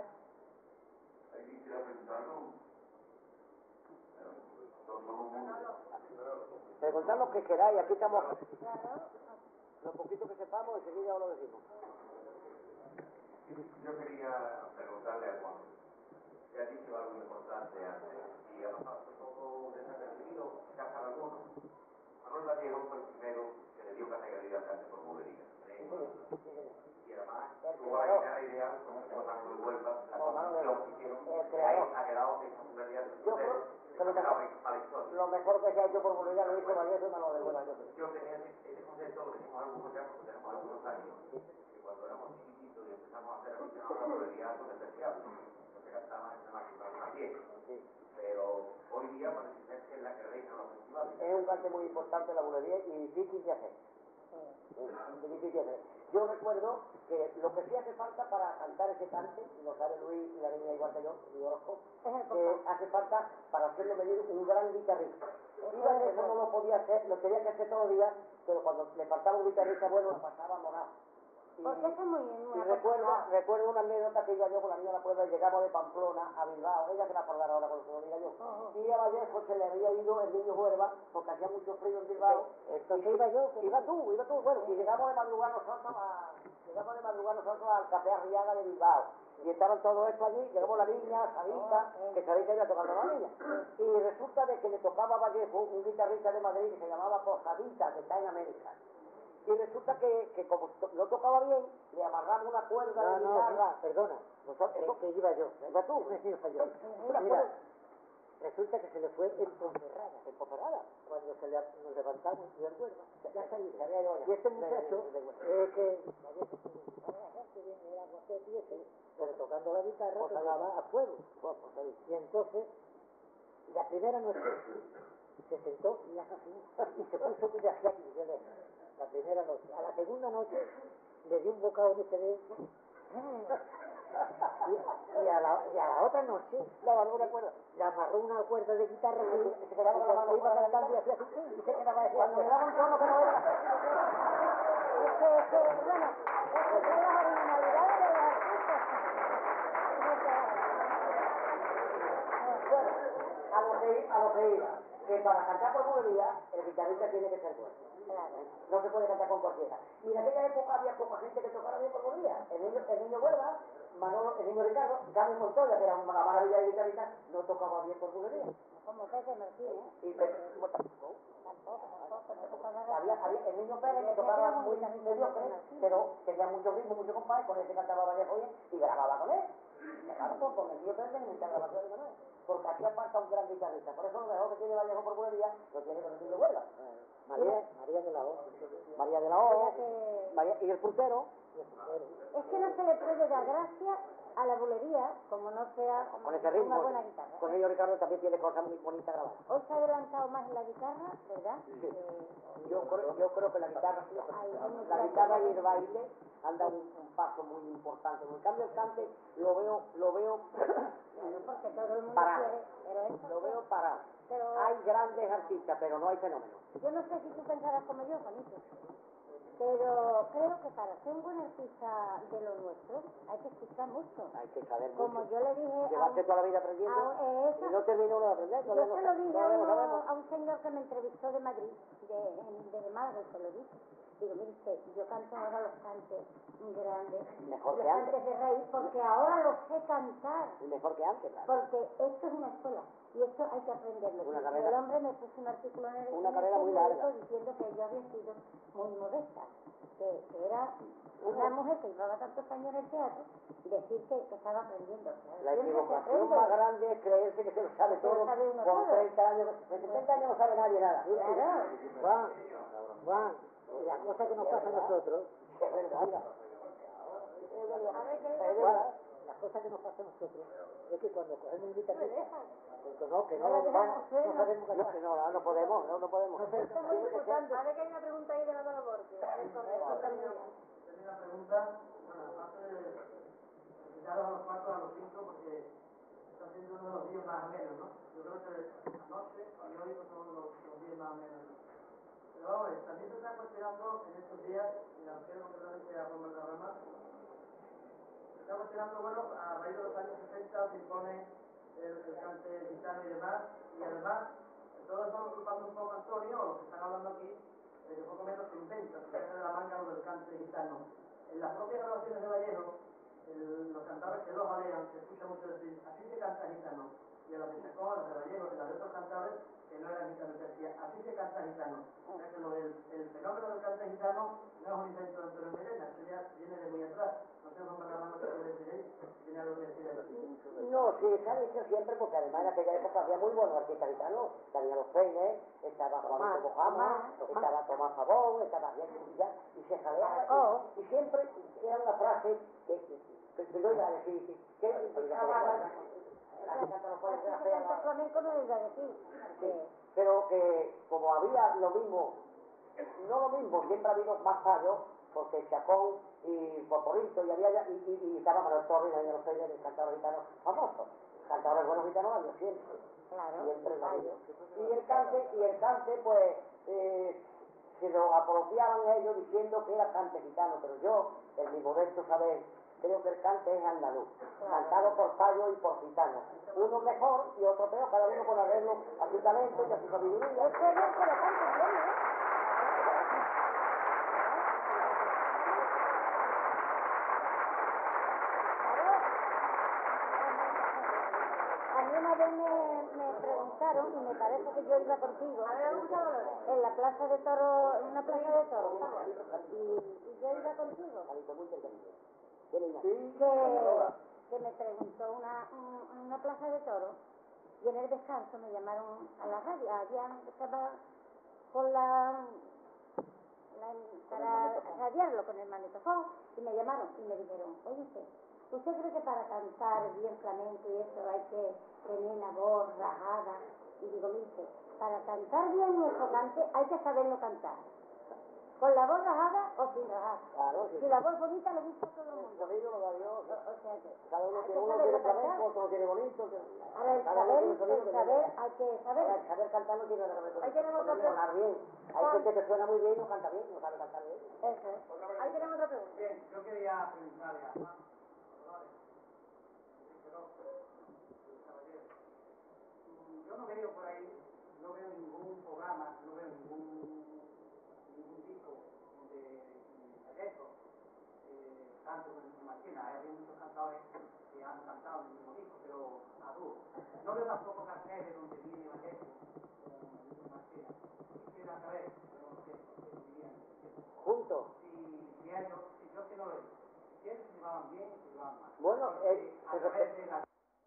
Preguntad lo que queráis, aquí estamos. Claro. Lo poquito que sepamos, enseguida os lo decimos. Yo quería preguntarle a Juan, que ha dicho algo importante antes, y ha pasado un poco desapercibido, quizás para algunos. Manuel Vallejo fue el primero que le dio categoría cante por bulería. Y además tuvo la guitarra ideal como Manuel Huelva, la composición que hicieron, que ahí ha quedado esa bulería de Yo creo que lo mejor, para la historia. lo mejor que se ha hecho por bulería lo hizo Vallejo y Manuel Huelva. Yo tenía ese concepto, lo decimos algunos ya porque tenemos algunos años, que cuando éramos chiquititos y empezamos a hacer aficionados a la bulería algo despreciable, porque cantaban en una fiesta. Pero hoy día parece ser que es la que reina los festivales. Es un cante muy importante la bulería y difícil de hacer. Es difícil de hacer. Yo recuerdo que lo que sí hace falta para cantar ese cante, y lo sabe Luis y la niña igual que yo, y Orozco, que hace falta para hacerlo venir un gran guitarrista. Y eso no lo podía hacer, lo tenía que hacer todos los días, pero cuando le faltaba un guitarrista bueno, lo pasaba abandonado. Y, Porque eso es muy, muy y recuerdo, recuerdo una anécdota que iba yo con la niña de la prueba y llegamos de Pamplona a Bilbao, ella se la acordará ahora cuando se lo diga yo. Uh-huh. Y a Vallejo se le había ido el niño Huerva porque hacía mucho frío en Bilbao. Entonces iba yo. Iba tú, iba tú, bueno, y llegamos de madrugada nosotros a, llegamos de madrugada nosotros al Café Arriaga de Bilbao. Y estaban todo esto allí, llegamos la niña, Sabita, que Sabita iba tocando a la niña. Y resulta de que le tocaba a Vallejo un guitarrista de Madrid que se llamaba Posadita, que está en América. Y resulta que, que como no tocaba bien, le amarramos una cuerda no, de no, guitarra. No, perdona, Nosotros, eso que iba yo. ¿Iba tú? Iba yo. Mira, resulta que se le fue en Ponferrada. En Ponferrada. Cuando se le, nos levantamos y el Huelva, ya se iba. Ya. Y este muchacho, eh, que pero tocando la guitarra, tocaba a fuego. Y entonces, la primera noche, se sentó y hace así, y se puso muy de aquí, de lejos. La primera noche. A la segunda noche le dio un bocado de cerebro y, y, a la, y a la otra noche le amarró una cuerda, le amarró una cuerda de guitarra y se quedaba con la mano iba cantando y hacía así y se quedaba así. Cuando le daba un tono que no era. Es que, es que, bueno, es que son las originalidades de los artistas. Bueno, a lo que, a lo que iba, que para cantar por bulería, el guitarrista tiene que ser bueno. No se puede cantar con cualquiera. Y en aquella época había poca gente que tocara bien por bulería. El niño, el niño Huelva, Manolo, el niño Ricardo, Carmen Montoya, que era una maravilla de guitarrista, no tocaba bien por bulería. Como Pepe Martínez. Y Pepe, bueno, tampoco. Tampoco, tampoco, no tocaba nada. Había, había el niño Pérez que tocaba muy mediocre, pero tenía mucho ritmo, mucho compás, con ese cantaba Vallejo bien y grababa con él. Claro, pues con el niño Pérez en muchas grabaciones con él. Porque hacía falta un gran guitarrista. Por eso lo mejor que tiene Vallejo por bulería lo tiene con el niño Huelva. María, María de la O. María de la O. Que... María, y el puntero. Es que no se le puede dar gracia a la bulería como no sea con ese ritmo, una buena guitarra. Con ello Ricardo también tiene cosas muy bonitas grabadas. Hoy se ha adelantado más en la guitarra, ¿verdad? Sí. Eh, yo, creo, yo creo que la guitarra, Ay, la guitarra y el baile han dado un, un paso muy importante. En cambio el cante lo veo, lo veo porque todo el mundo parado. quiere, pero eso Lo veo parado. Pero... Hay grandes artistas, pero no hay fenómenos. Yo no sé si tú pensarás como yo, Juanito, pero creo que para ser un buen artista de lo nuestro hay que escuchar mucho. Hay que saber mucho. Como yo le dije... Llevarte toda la vida aprendiendo a, esa, y no termino uno de aprender. Yo se lo dije a, uno, a un señor que me entrevistó de Madrid, de, de, de Málaga, y se lo dije. Digo, mire usted, yo canto ahora los cantes grandes, Mejor los que antes. cantes de raíz, porque ahora los sé cantar. Y mejor que antes, claro. Porque esto es una escuela y esto hay que aprenderlo. Una Y carrera- el hombre me puso un artículo en el, una en el carrera muy periódico larga. diciendo que yo había sido muy modesta, que, que era una mujer que llevaba tantos años en el teatro, decir que, que estaba aprendiendo. O sea, La siempre se equivocación aprende. más grande es creerse que se lo sabe Que se lo todo sabe uno con todo. treinta años. Con setenta años no sabe nadie nada. Mira, mira. Claro. Juan, Juan, la cosa que nos pasa a nosotros, Es verdad. mira, Es verdad. A ver, ¿qué Es Juan, verdad. la cosa que nos pasa a nosotros es que cuando cogemos invitación, me dejan? porque no, que no, No la Juan, dejamos hacer, no no. sabemos No, cantar. que no, no, no podemos, no, no podemos. No sé, Esto es muy Tiene que ser- importante. A ver que hay una pregunta ahí de Manolo Borges. El correo también. Tenía una pregunta, bueno, aparte de invitaros a los cuatro, a los cinco, porque está siendo uno de los días más o menos, ¿no? Yo creo que anoche y hoy pues, son los, los días más o menos. Pero vamos, a ver, también se está cuestionando en estos días, y la refiero concretamente a Juan Valderrama, se está cuestionando, bueno, a raíz de los años sesenta se impone el, el cante gitano y demás, y además, todos estamos culpando un poco a Antonio, o los que están hablando aquí, de que poco menos se inventa, se saca de la manga lo del cante gitano. En las propias grabaciones de Vallejo, el- los cantaores que los alean, se escucha mucho decir, así se canta gitano. Y a la de Chacón, a la de Vallejo, y a la de otros cantaores que no eran gitanos, que decía, así se canta gitano. O sea que lo del, el fenómeno del cante gitano no es un invento de Antonio Melena, eso ya viene de muy atrás. No sé, Juan Valderrama, ¿qué quiere decir ahí? ¿Tiene algo que decir ahí? No, sí, se ha dicho siempre, porque además en aquella época había muy buenos artistas gitanos. Tenía los Peines, estaba Juanito Mojama, estaba Tomás Pavón, estaba bien y se jaleaba. Oh. Y, y siempre era una frase que, que, que yo iba a decir, que, que, que la que canta los pueblos de la Así que canta fea, flamenco no lo iba a decir. sí, pero que como había lo mismo, no lo mismo, siempre ha habido más fallos, porque Chacón y Poporito, y había ya- y, y, y estaba Manuel Torres, y los Peines, el cantador gitano famoso. Cantadores buenos gitanos había siempre. Claro. Siempre lo Ay, había. Y el cante, y el cante, pues, eh, se lo apropiaban ellos diciendo que era cante gitano, pero yo, en mi modesto saber, creo que el cante es andaluz, cantado por payo y por gitano. Uno mejor y otro peor, cada uno con arreglo a su talento y a su sabiduría. Es que es que lo cantan bien, ¿eh? A mí una vez me, me preguntaron, y me parece que yo iba contigo, en la plaza de toro, en una plaza de toro, y, y yo iba contigo, que, que me preguntó una, un- una plaza de toro, y en el descanso me llamaron a la radio, allá estaba con la, la para radiarlo con el magnetofón, y me llamaron y me dijeron, oye usted, ¿usted cree que para cantar bien flamenco y eso hay que tener la voz rajada? Y digo, mire usted, para cantar bien nuestro cante hay que saberlo cantar. ¿Con la voz rajada o sin rajar? Claro, sí. Si la voz bonita le gusta a todo el El mundo. sonido lo da Dios. O, o sea que Cada uno hay tiene, que uno saberlo tiene cantar. flamenco, otro tiene bonito. que- Ahora el cada uno saber, tiene sonido el que saber, tiene. hay que Ahora, saberlo. el saber cantar no tiene nada que ver con Ahí tenemos con otra sonar bien. Hay Juan. gente que suena muy bien y no canta bien, no sabe cantar bien. Eso es. Ahí tenemos otra pregunta. Bien, yo quería preguntarle a Juan Dolores, Enrique Roca, el caballero. Mm, Yo no veo por ahí, no veo ningún programa, no veo ningún, ningún disco de Vallejo, eh, tanto como en Martina. Hay muchos cantadores que han cantado en el mismo disco, pero a dúo. No veo tampoco carteles donde viene Vallejo con Martina. Quisiera saber, pero no sé, qué dirían. Juntos. Si, si ellos, si yo que no lo digo, si ellos se llevaban bien, se llevaban mal. Bueno, Porque eh, a se través respe- de la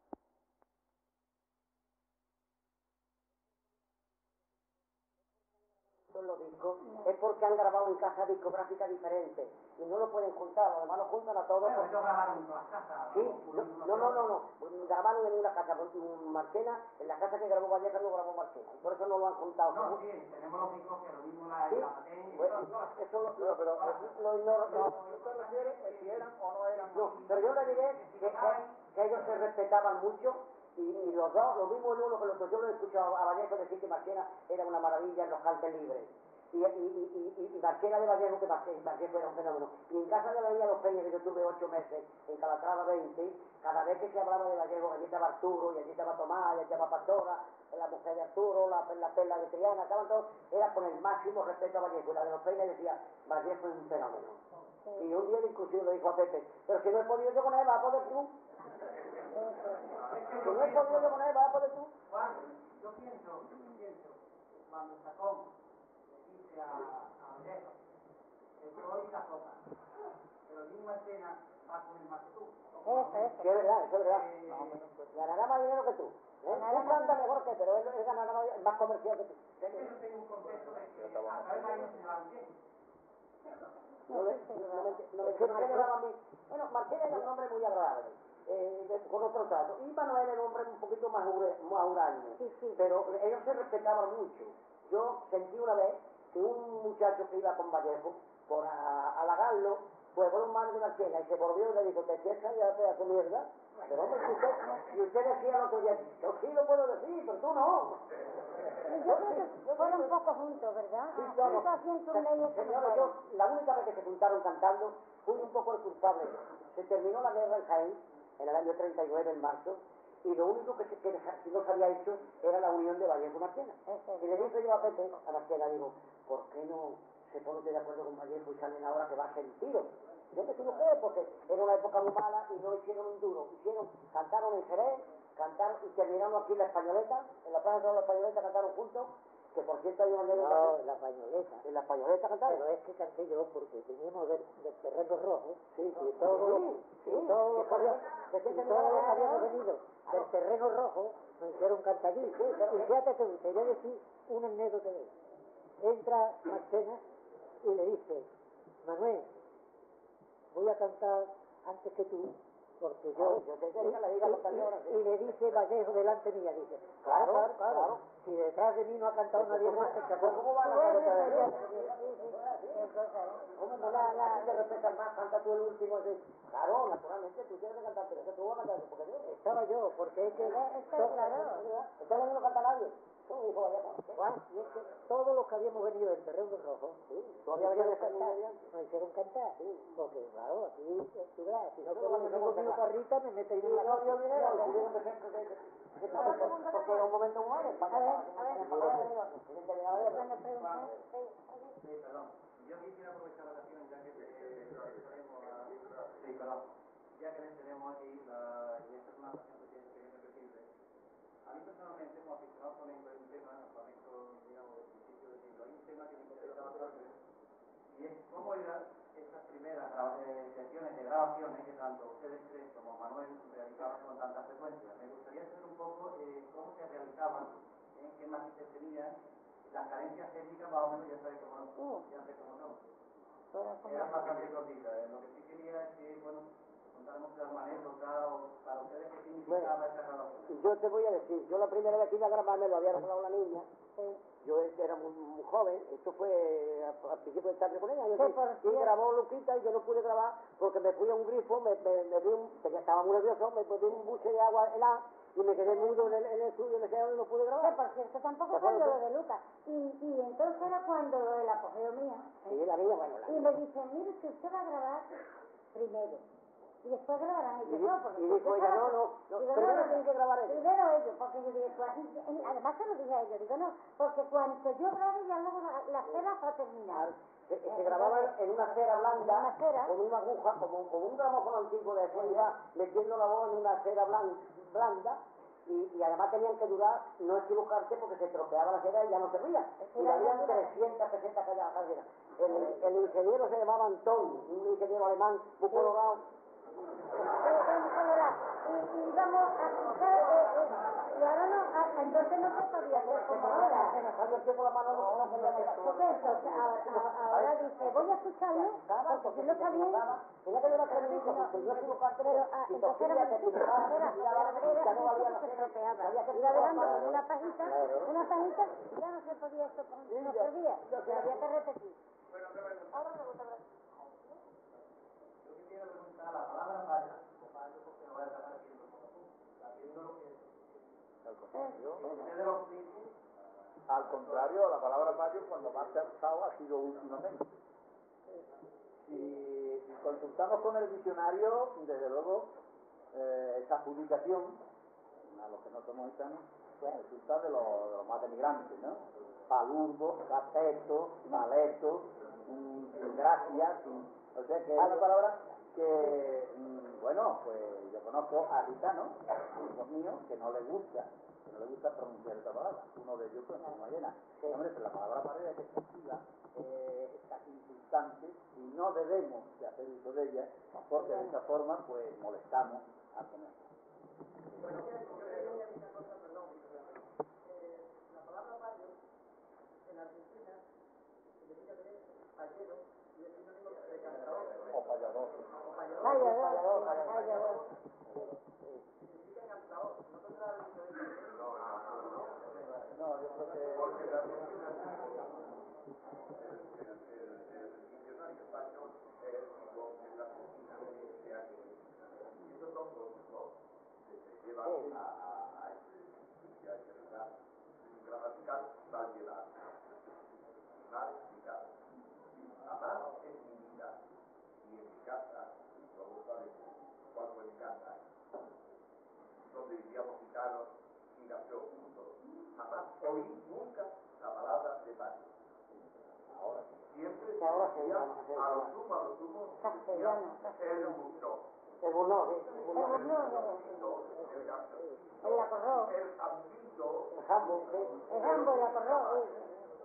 son los discos, es porque han grabado en casa discográficas diferentes y no lo pueden juntar, los demás lo juntan a todos. bueno, porque- ellos grabaron en todas las casas. Sí, uno- no, uno no, que no, otro. no, no, grabaron en una casa, mm, Marchena, en la casa que grabó Vallejo no grabó Marchena, y por eso no lo han juntado. No, sí, tenemos los discos que lo mismo la, Sí, la patente. pues, todas- todas- eso lo, todas- lo, todas- lo ignoro. No, ¿usted refiere que si eran o no eran? No, pero yo le diré que, que- que ellos se respetaban mucho y, y los dos, lo mismo el uno que el otro. Yo lo he escuchado a Vallejo decir que Marchena era una maravilla en los cantes libres. y, y, y, y, y Marchena de Vallejo, que Vallejo era un fenómeno. Y en casa de Bahía Los Peñas, que yo tuve ocho meses, en Calatrava veinte, cada vez que se hablaba de Vallejo, allí estaba Arturo, y allí estaba Tomás, y allí estaba Pastora, la mujer de Arturo, la, la perla de Triana, estaban todos, era con el máximo respeto a Vallejo. Y la de Los Peñas decía, Vallejo es un fenómeno. Sí. Y un día inclusive lo dijo a Pepe, pero si no he podido yo con él, ¿vas a poder tú? Si no he podido yo con él, ¿vas a poder tú? Juan, yo pienso, yo pienso, cuando Chacón le dice a, a Vallejo, estoy la copa, pero ninguna escena va con el más que tú. Eso, eso. Sí, es verdad, eso es verdad. Eh, Ganará más dinero que tú. ¿eh? Tú cantas mejor que él, pero él, él ganará más, más comercial que tú. es que yo tengo un concepto de que a través de ahí se van bien. No, no, no, no, es que Marchena daba bien. Bueno, Marchena era un hombre muy agradable, eh, de- con otro trato. Y Manuel era un hombre un poquito más, hure, más huraño, Sí, sí. pero ellos se respetaban mucho. Yo sentí una vez que un muchacho que iba con Vallejo, por a- halagarlo, pues por un mal de Marchena y se volvió y le dijo, ¿te quieres callar a tu mierda? Pero hombre, si usted, y usted decía el otro día, yo sí lo puedo decir, pero tú no. Yo creo que fueron un poco juntos, ¿verdad? Sí, Ah, claro. juntos haciendo un ley eso Señora, no yo, fueron. la única vez que se juntaron cantando, fui un poco el culpable. Se terminó la guerra en Jaén, en el año treinta y nueve, en marzo, y lo único que, se, que no se había hecho era la unión de Vallejo y Marchena. Y le dije yo a Pepe, a Marchena, digo, ¿por qué no se pone usted de acuerdo con Vallejo y salen ahora que va a ser tiro? Yo me equivoqué porque era una época muy mala y no hicieron un duro. Hicieron, cantaron en Jerez, cantaron y terminaron aquí en la Españoleta, en la plaza de la Españoleta cantaron juntos, que por cierto hay una anécdota. No, la pañoleta. En la Españoleta cantaron. Pero es que canté yo porque teníamos del, del terreno rojo, Sí, y todo, sí, sí, y todo lo que había- que y se todos terminaba los la que habíamos guerra. venido del terreno rojo nos hicieron cantar allí. Y fíjate que te voy a decir una anécdota de él. Entra Marchena y le dice, Manuel, voy a cantar antes que tú, porque yo... Claro, yo te decía, le diga porque y, ahora sí. y- y le dice Vallejo delante mía, dice, Claro, claro, claro, claro, claro. si detrás de mí no ha cantado nadie más que Chacón. ¿Cómo van a Bueno, cantar de eso Dios? yo- sí, sí, qué cosa, ¿eh? ¿Cómo no la, la, te respetan más? Canta tú el último. Así. Claro, naturalmente, tú tienes que cantar, pero tú vas a cantar, porque yo... Estaba yo, porque es que... Está claro. Esto no lo canta nadie. Eso me dijo Vallejo. Juan, y es que todos los que habíamos venido del terreno rojo, Sí, nos todavía hicieron había cantar, cantar. nos hicieron cantar, porque claro, aquí, tú verás, si no Eso fuera lo un hicieron amigo mío cantar. Carrita, me mete Y en la no dio noche. dinero, y tuvieron que ser... que- que- que- que- Porque era un momento humano. A ver, a ver. Bueno, pregunta. Sí, perdón. Yo quisiera aprovechar la ocasión, ya que eh, tenemos a... Sí, perdón. Ya que les tenemos aquí, la... y esta es una ocasión que tiene que repetirle. A mí personalmente, como aficionado al flamenco, hay un tema, al flamenco, digamos, del principio del siglo, hay un tema que me interesa bastante, y es cómo eran esas primeras eh, sesiones de grabaciones que tanto ustedes tres como Manuel realizaban con tanta frecuencia. Me gustaría saber un poco eh, cómo se realizaban, en qué matices tenían, las carencias técnicas más o menos ya sabéis cómo no, Uh. ya sé cómo son. Bueno, como- Eran bastante cortitas. Eh. Lo que sí quería es que, bueno, contáramos alguna anécdota o para ustedes qué significaba esa grabación. Yo te voy a decir, yo la primera vez que iba a grabar me lo había regalado la niña. Sí. Yo era muy, muy joven, esto fue a, a principio de tarde con ella, yo Sí, sí, por y cierto. grabó Luquita y yo no pude grabar porque me fui a un grifo, me, me, me di un, tenía- estaba muy nervioso, me di un buche de agua helada y me quedé mudo en el, en el estudio, me quedé y no pude Que grabar. por cierto tampoco ¿Te fue acuerdas lo tú? de Lucas. Y, y entonces era cuando lo del apogeo mío. ¿eh? Sí, la niña, bueno, la Y niña. me dicen, mire que usted va a grabar primero. Y después grabarán ellos. Y di- No, porque y yo dijo ella, estaba- no, no, no, digo, primero no, tienen que grabar ellos. Primero ellos, porque yo dije, cua- y- y además se lo dije a ellos, digo, no, porque cuando yo grabe ya luego la, la cera va a terminar. Se, se grababa en una cera blanda, En una cera. con una aguja, como, como un gramófono antiguo de eso, iba metiendo la voz en una cera blan- blanda, y, y además tenían que durar, no equivocarse porque se tropeaba la cera y ya no servía. Y le habían trescientas pesetas cada cera. El, el ingeniero se llamaba Antón, un ingeniero alemán muy colorado. Eh, en Colorado. Y, y íbamos a escuchar, eh, eh, y ahora no, a- entonces no se podía hacer como ahora. Se me salió el tiempo la mano, no no podía meter. Porque entonces ahora, ahora dice, voy a escucharlo, porque si no está bien, tenía que durar tres minutos, porque yo equivocarte, pero ah, y entonces era tosía, te difícil, picaba, era, te tiraba, era, ya no valía era la que se pena. estropeaba. Había que Iba dejando estropearlo. una pajita, una pajita, y ya no se podía esto con no servía, se había que repetir. Ahora me gusta hablar. Yo quisiera preguntar la palabra falla, o fallo porque no voy a estar haciendo como tú, haciendo lo que Eh, ustedes los mismos Al contrario, la palabra payo cuando más se ha usado ha sido últimamente. Si consultamos con el diccionario, desde luego, eh, esa publicación, a los que no somos gitanos, pues resulta de lo, de lo más denigrantes, ¿no? Palurdo, cateto, paleto, mmm, gracia, sin, o sea que es una palabra que, mmm, bueno, pues yo conozco a gitanos, amigos míos, que no les gusta, que no les gusta pronunciar esta palabra. Uno de ellos, pues, no llena. Sí. Hombre, pero la palabra pared es excesiva, eh, es casi insultante, y no debemos de hacer uso de ella, porque de esta forma, pues, molestamos al que no está. Bueno, una cosa, perdón, eh, la palabra payo en Argentina significa tener payero y es sinónimo de cantador. O payador. O payador. Payador, payador. Significa cantador. ¿No tendrá algo que ver? No, no, yo creo que... Porque la Argentina el diccionario español es igual que la Argentina de año. Y esos son dos, ¿no? Que se llevan a, a, a este sitio, a este lugar. Gramatical, mal llevado. Mal explicado. Amar es mi vida. Y en mi casa, todos saben cuál fue mi casa, donde vivíamos gitanos y nació juntos. Jamás oí nunca la palabra de payo. Ahora siempre decía a lo sumo, a lo sumo, decía el buzón. El burnó, sí. El burnó, El gato. el acorró, El jambito. El jambo, sí. el jambo, el acorró, eh.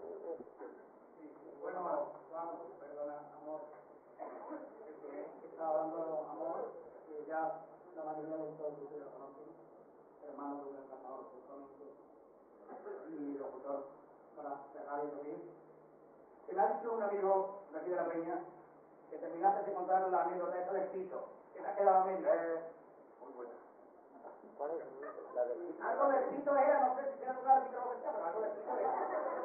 Bueno, vamos, perdona, amor. El que estaba hablando amor, que ya la mayoría de todos ustedes lo conocen, hermano de un cantador folclórico y locutor para cerrar y dormir. Que me ha dicho un amigo de aquí de la Peña que terminaste de contar la anécdota esa del pito, que te ha quedado a media. Eh, muy buena. ¿Cuál es? La del pito. Algo del pito era, no sé si sea lugar de lo que sea, pero algo del pito era.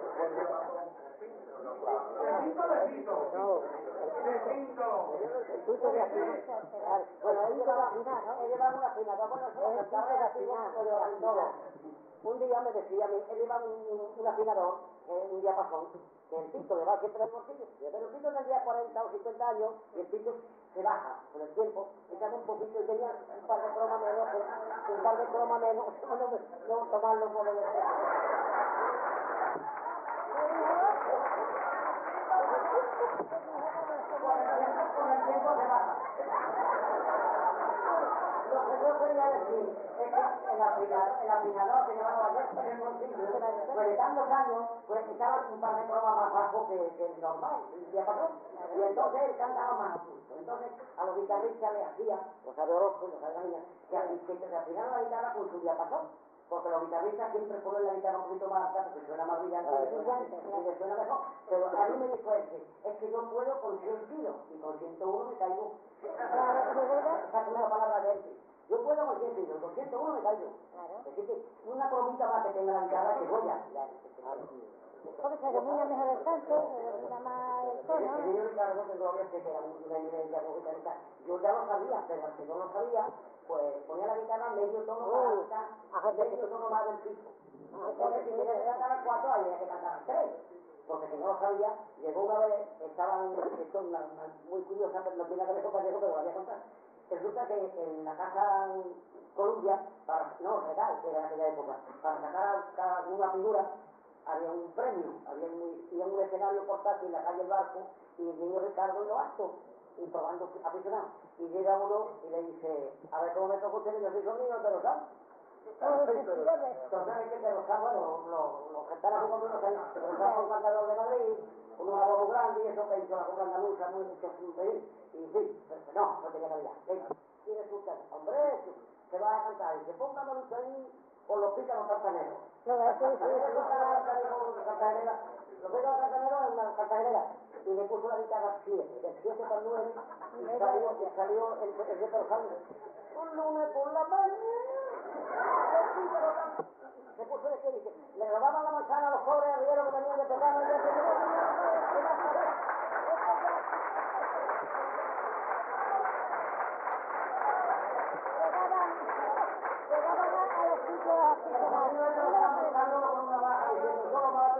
El pito del pito. No, El pito. el pito de afinar. Bueno, él llevaba afinar, ¿no? Él llevaba una afinadora, bueno, el pito de afinar, lo llevaban todo. Un día me decía, él llevaba un, un afinador, eh, un diapasón, que el pito le va siempre al bolsillo. Pero el pito tendría cuarenta o cincuenta años y el pito se baja con el tiempo, echaba un poquito y tenía un par de cromas menos, un par de cromas menos, no, no tomarlo por el con el tiempo se baja. Lo que yo quería decir es que el afinador, el afinador que llevaba ayer en el bolsillo, pues de tantos años, pues echaba un par de cromas más bajo que, que el normal, el diapasón. Y entonces él cantaba más oculto. Entonces a los guitarristas le hacía, los sabe Orozco y los sabe Gaña, que, que, que se afinaron la guitarra con su diapasón. Porque los guitarristas siempre ponen la guitarra un poquito más alta porque suena más brillante y le suena mejor. Pero a mí me dijo él que es que yo puedo con cien kilos y con ciento uno me caigo. Esa es una palabra de él. Yo puedo con cien kilos, con ciento uno me caigo. Así que una cromita más que tenga la guitarra que voy a. Porque se domina mejor el canto, se domina más el tono. El niño Ricardo, que todavía sé que era una evidencia como guitarrista, yo ya lo sabía, pero el que no lo sabía, pues ponía la guitarra medio tono más alta, medio tono más del piso. Entonces, si tenía que cantar al cuatro, había que cantar al tres. Porque si no lo sabía, llegó una vez, estaban, esto es una, una muy curiosa, pero no tiene que ver con Vallejo, pero lo voy a contar. Resulta que en la casa Columbia, para, no, Regal, que era en aquella época, para sacar a cada una figura, había un premio, había un, había un escenario portátil en la calle El Barco, y el niño Ricardo en lo alto, y probando aficionado. Y llega uno y le dice, a ver cómo me toca usted, yo soy sonido de los años. Entonces, que te los bueno, los que están aquí conmigo, los que un cantador de Madrid, con un abogo grande y eso que hizo la compra andaluza, muy mucho sin pedir, y sí, pero no, no tenía calidad. Y resulta, hombre, que va a cantar, y se ponga usted ahí con los pícaros cartaneros. No, eso es Los pícaros cartaneros en una cartagenera, y le puso la guitarra siete, del siete para el nueve, y salió, y salió el, el de los años. Un lunes por la mañana, se puso de que dice, le robaban la manzana a los pobres arrieros que venían de Pecano y yo llegaban a los sitios aficionados.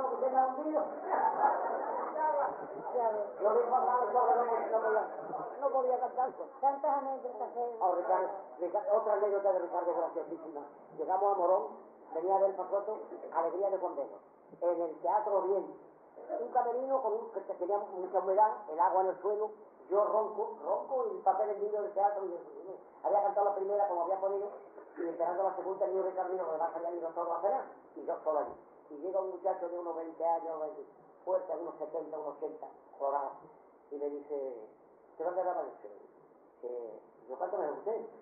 Ya ves. Lo dijo Andrés, no, no, no podía, no podía cantar. Tantas anécdotas que... Oh, Ricardo, Ricardo, otra anécdota de Ricardo graciosísima. Llegamos a Morón, venía del Pasoto, Alegría de Condego. En el Teatro Bien, un camerino con un, que tenía mucha humedad, el agua en el suelo, yo ronco, ronco y el papel vendido del teatro. Y yo, había cantado la primera como había podido, y esperando la segunda, ni un Ricardo, los demás habían ido todos a cenar, y yo solo allí. Y llega un muchacho de unos veinte años, fuerte, de unos setenta, unos ochenta, colorado, y me dice, ¿qué va a quedar? Eh, yo canto mejor usted. el,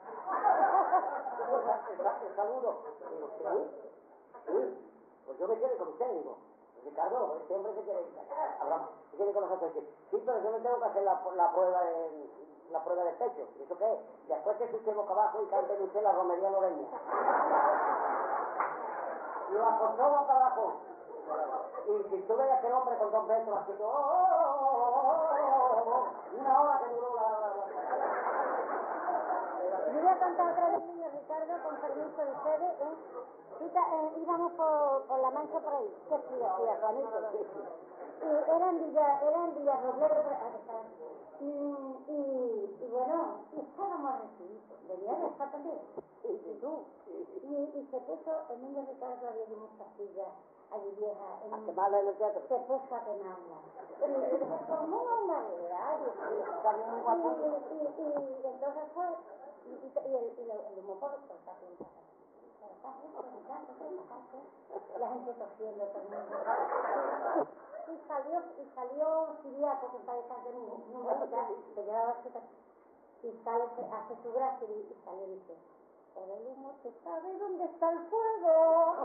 el saludo. Digo, ¿sí? Sí. Pues yo me quedé con usted, digo. Ricardo, este hombre se quiere. Hablamos, se quiere con nosotros. Dice, sí, pero yo me tengo que hacer la, la prueba de la prueba del pecho. ¿Y eso qué es? Después que usted boca abajo y cante usted la romería loreña. Y lo acostó boca abajo. Y si tú ves a aquel hombre con dos metros haciendo oh, oh, oh, oh, oh, una hora que duró la hora. Yo voy a contar otra vez, niño Ricardo, con permiso de ustedes, ¿eh? Eh, íbamos por, por la Mancha por ahí, qué frío hacía, Juanito. Y era en Villa, era en Villarrobledo, y, y, y bueno, y estábamos recibidos, venía de estar también, y tú, y, y se puso, el niño Ricardo había de muchas sillas, allí vieja, en, ¿A quemarla en el teatro? se puso a quemarla, y se formó una marea, y, y, y, y entonces fue, y, y, y el, y el, el humo por por esta pinta. La gente tosiendo, todo el mundo. Y salió, y salió Siriaco, que está detrás de mí, que llevaba su y sale, hace su gracia y, y sale y dice, por el humo se sabe dónde está el fuego.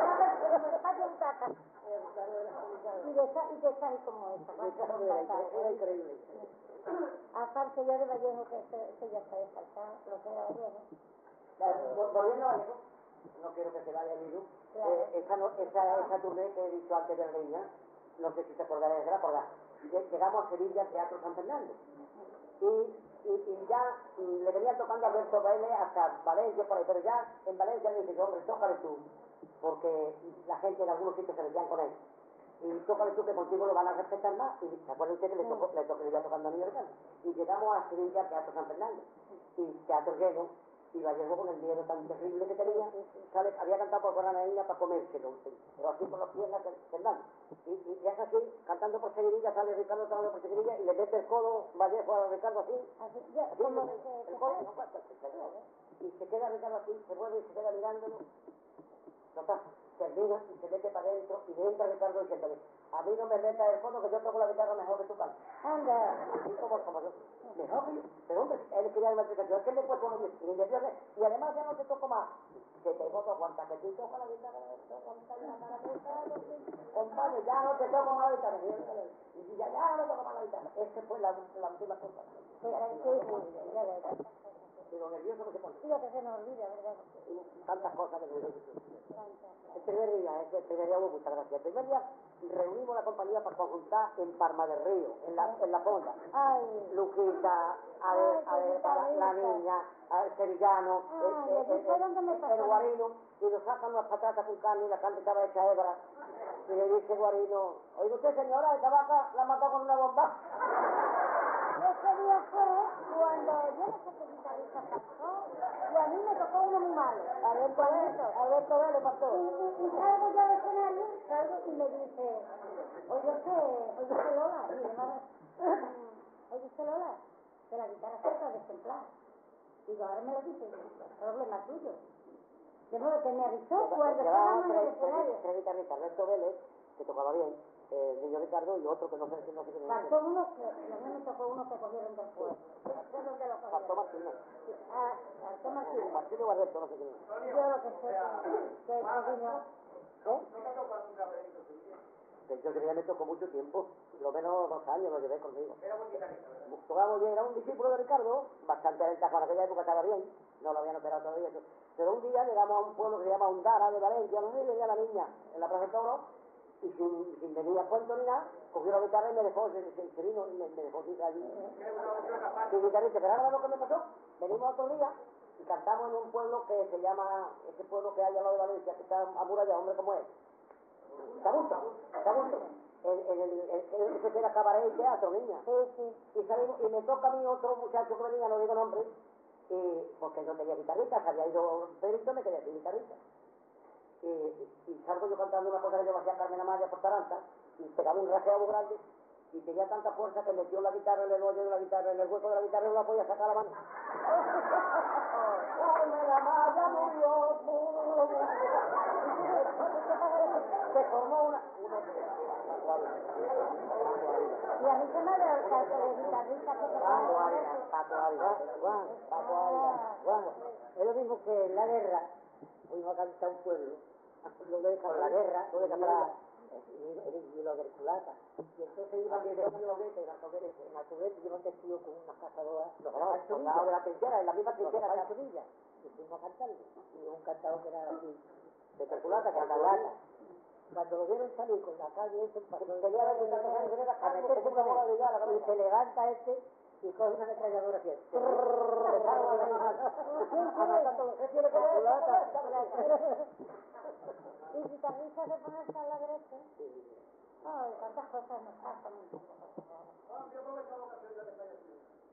Y de esa, y de esa es como esa. Era increíble. Aparte yo de Vallejo, que este ya está desfalcado, lo que era Vallejo. Volviendo a Vallejo, no quiero que se vaya el virus. Claro. Eh, esa, no, esa, esa tournée que he dicho antes de Reina, no sé si te acordarás, de acordar. Llegamos a Sevilla, Teatro San Fernando. Y, y, y ya y le venía tocando a Alberto Vélez hasta Valencia, por ahí, pero ya en Valencia le dije, hombre, tócale tú, porque la gente en algunos sitios se metían con él. Y tócale tú que contigo lo van a respetar más. Y se acuerda usted que le tocó, le tocó, le iba tocando a Niño Ricardo. Y llegamos a Sevilla, Teatro San Fernando. Y teatro lleno. Y Vallejo con el miedo tan terrible que tenía, ¿sabes? Había cantado por Guaranaína para comérselo, pero así por las piernas Fernando. Y, y ya es así, cantando por Seguirilla, sale Ricardo cantando por Seguirilla y le mete el codo Vallejo a Ricardo así. Así, ya, así como el, que, el codo, no pasa, y se queda Ricardo así, se vuelve y se queda mirándolo. Total, termina y se mete para adentro y le entra Ricardo diciéndole, a mí no me meta el fondo que yo toco la guitarra mejor que tú cantas. anda. Y como, como yo, mejor que yo. Pero hombre, él quería la explicación, es que le he puesto unos diez, y le dio, y además ya no te toco más. Que te voto Juanta, que tú tocas la guitarra, compadre, ya no te toco más la guitarra. Y ya, ya no toco más la guitarra. Esa fue la, la última cosa. Sí, sí, ya ves. Pero nervioso no se pone. Sí, lo que se nos olvida, ¿verdad? Tantas cosas que nervioso. El primer día, el primer día hubo muchas gracias. El primer día reunimos la compañía para conjuntar en Palma del Río, en la, en la fonda. Ay. Luquita, a ver, a ver, la, la niña, el sevillano, Ay, el, el, el, ¿dónde me el, pasó? el guarino, y nos sacan unas patatas con carne y la carne estaba hecha hebra. Y le dice Guarino, oiga usted señora, esta vaca la mató con una bomba. Ese día fue cuando yo no sé qué guitarrista pasó y a mí me tocó uno muy malo. Alberto Vélez, Alberto Vélez pasó. Y, y, y salgo yo al escenario, salgo y me dice, oye usted, oye usted Lola, y le mando, oye usted Lola, que la guitarra se está destemplada. Digo, ahora me lo dice, problema tuyo. De modo que me avisó cuando estábamos en el escenario. Tres guitarristas, Alberto Vélez, que tocaba bien, el niño Ricardo y otro que no sé si no sé qué. Faltó uno que, a mí me tocó uno que cogieron del pueblo. No sé dónde lo cogieron. Faltó Martínez. Ah, faltó Martínez. Martínez o Alberto, no sé quién. Yo lo que sé que, que el vino, ¿eh? De hecho, que me tocó mucho tiempo, lo menos dos años lo llevé conmigo. Era buen guitarrista, ¿verdad? Tocaba bien, era un discípulo de Ricardo, bastante aventajado, en aquella época estaba bien, no lo habían operado todavía. Pero un día llegamos a un pueblo que se llama Undara de Valencia, no sé si venía la niña en la Plaza del Toro, y sin, sin venir a cuento ni nada, cogió la guitarra y me dejó, se, se, se vino y me, me dejó ir allí. Sin guitarrista, pero ahora lo que me pasó, venimos otro día y cantamos en un pueblo que se llama, ese pueblo que hay al lado de Valencia, que está amurallado, hombre, como es. Sagunto, Sagunto. En, en el, en, en, ese que era cabaret y teatro, niña. Sí, sí. Y, salimos, y me toca a mí otro muchacho que venía, no digo nombre, y, porque no tenía guitarrita, se había ido Pedrito, me quedé sin guitarrita. Y, y salgo yo cantando una cosa que yo hacía Carmen Amaya por Taranta, y pegaba un rajeado grande, y tenía tanta fuerza que metió la guitarra en el hoyo de la guitarra, en el hueco de la guitarra, y no la podía sacar a la mano. Carmen Amaya murió, se formó una... Y a mí se me da el caso de guitarrista que se Juan va a Ávila, Paco Ávila, Juan, Paco Ávila, Juan. Es lo mismo que en la guerra, fuimos a cantar un pueblo, lo de por la guerra, lo de cantar y lo del culata. Y entonces iban de los toguetes, en la toguete, en la toguete iban vestidos con unas cazadoras, los soldados de la trinchera, en la misma trinchera de la Villa. Y fuimos a cantarle. Y un cantador que era así, de culata, que era culata. Cuando lo vieron salir con la calle, ese pasó a meterse una bola de llave, y se levanta este y coge una ametralladora aquí. ¿Y guitarrista de ponerse a la derecha? Ay, tantas cosas nos pasan. Bueno, yo aprovecho la ocasión ya que está aquí.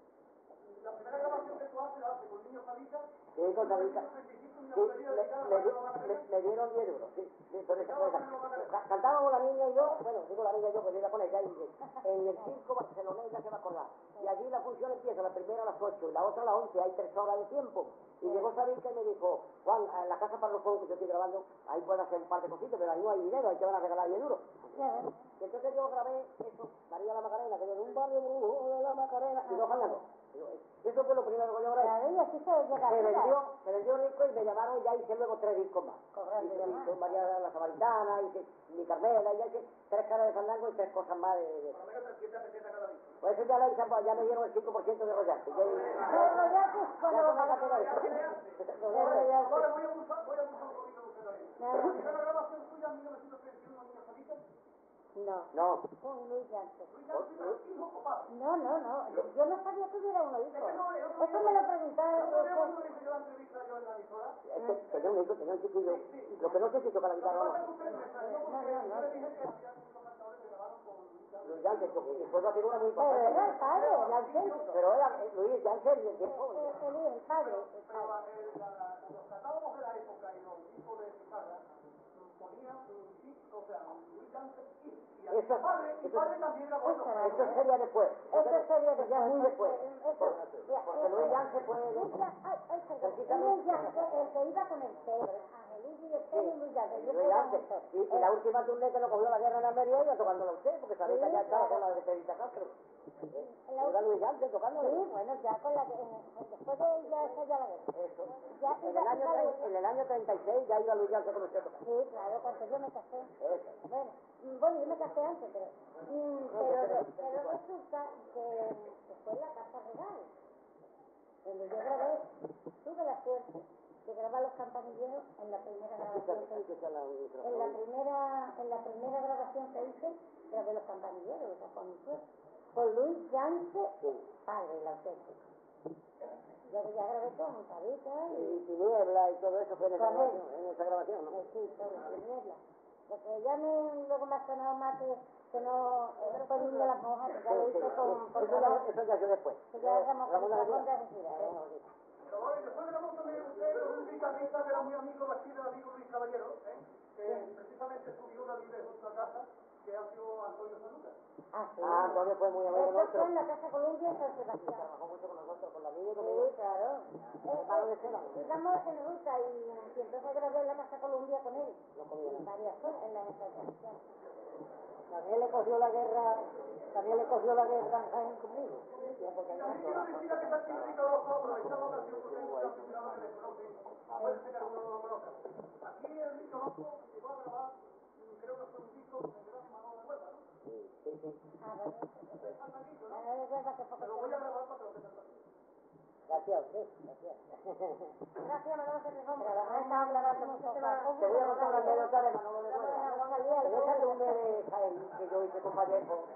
La primera grabación que tú haces la haces con niños Sabica. Sí, con Sabica. Sí, me, me, me dieron diez euros, sí, sí, por esa cosa. Cantábamos la niña y yo, bueno, digo la niña y yo, pues yo iba con ella y en el circo barcelonés, ya se va a acordar. Y allí la función empieza, la primera a las ocho y la otra a las once, hay tres horas de tiempo. Y llegó Sabica y me dijo, Juan, en la casa para los juegos que yo estoy grabando, ahí puedo hacer un par de cositas, pero ahí no hay dinero, ahí te van a regalar diez euros. Y entonces yo grabé eso, María la Macarena, que yo de un barrio brujo de la Macarena, y dos cantando. Eso fue lo primero que yo grabé. Claro, y así se llega Se vendió, se vendió rico y me llamaron y ya hice luego tres discos más. Cobrando Hice, hice María la Samaritana, hice mi Carmela, y ya hice tres caras de fandango y tres cosas más de... de... Por lo menos trescientas pesetas cada disco. Pues eso ya la hice, pues ya me dieron el cinco por ciento de royalty. Yo, ¿De royalty? ya no me gasté nada. Ahora voy a abusar, voy a abusar un poquito de usted también. La primera grabación suya en mil novecientos treinta y uno, niños Sabica. No. No. Con Luis Yance. Luis Yance, pero hijo o padre. No, no, no. Yo no sabía que hubiera uno hijo. Es que no, el otro Eso día- me lo preguntaron. el otro día cuando le hice yo la entrevista yo en la emisora, Es que tenía un hijo, tenía un chiquillo. Lo que no sé si toca la lo que guitarra o pasa es que no. usted me extrañó porque yo le dije que había muchos cantadores que grabaron con Luis Yance. Luis Yance, porque fue una figura muy Pero importante. era el padre, el auténtico. Pero era eh, Luis Yance, el El, tiempo. el, el, el padre. Pero, El pero padre. eh, la- los catálogos de la época y los discos de Chicago ponían un sí, o sea, Luis Yance y, y a mi Eso- padre, mi eso- padre también era bueno. eso- Eso sería después. Eso sería Eso ya es muy después. Eso, Porque, porque Luis Yance fue... Luis Yance, ay, ay, perdón. Precisamente- Luis Yance, el que iba con el cero, Angelillo y el cero y Luis Yance. Yo Luis soy la Yance. mujer. Y, y la última turné que nos cogió la guerra en Almería iba tocándola usted, porque sabía que Sí, ya estaba claro. con la de Pedrita Castro. En la Era Luis Yance tocándola. Sí, bueno, ya con la... Después de ya esa ya la guerra. Eso. Ya En iba- el, año, iba tre- Luis- en el año treinta y seis ya iba Luis Yance con usted a tocar. Sí, claro, cuando yo me casé. Eso. Bueno, mm, bueno, yo me casé antes, pero, mm, pero, re- pero resulta que, que fue en la Casa Real, donde yo grabé, tuve la suerte de grabar Los Campanilleros en la primera grabación que hice. En la primera, en la primera grabación que hice, grabé Los Campanilleros, o sea, con mi suerte. Con Luis Yance, padre, el auténtico. Yo ya grabé con Sabica Y, y... y Niebla y todo eso fue en esa Con él. grabación, en esa grabación, ¿no? Eh, sí, todo, sin niebla. Porque ya me, luego me ha sonado más que, que no, eh, fue Niño de las Monjas, que ya lo hice con, con Eso, Ramón, ya- eso ya fue después. que ya Ramón con Ramón de Ramón de Alegría. Alegría. Pero bueno, y después grabó también usted con un guitarrista que era muy amigo, aquí del amigo Luis Caballero, ¿eh? que precisamente subió una vive junto a casa, que ha sido Antonio Saluca. Ah, sí. Ah, Antonio fue muy amigo Eso nuestro. fue en la Casa Columbia en San Sebastián. Trabajó mucho con nosotros, con la niña y conmigo. Sí, claro. Hermano de Cela. Íbamos en ruta y, y entonces grabé en la Casa Columbia con él. No comía nada. Varias cosas en la San Sebastián. También le cogió la guerra, también le cogió la guerra en Jaén conmigo. Sí, porque Y allá también quiero decir que está aquí Ricardo Rojo, aprovechando la ocasión porque hay muchos aficionados que les conocen, puede ser que alguno no lo conozca. Aquí el Rico Rojo llegó a grabar, creo que fue un disco que se llama Manolo de Huelva, ¿no? Sí, sí, sí. Ah, bueno. Ustedes están aquí, ¿no? Ah, de verdad que poco Se lo voy a grabar para que lo tengan aquí. Gracias a usted, gracias. Gracias, Manolo Cerrejón. Pero no estaba grabando mucho más. Te voy a contar una anécdota de Manolo de Huelva. En esa turné de Jaén que yo hice con Vallejo,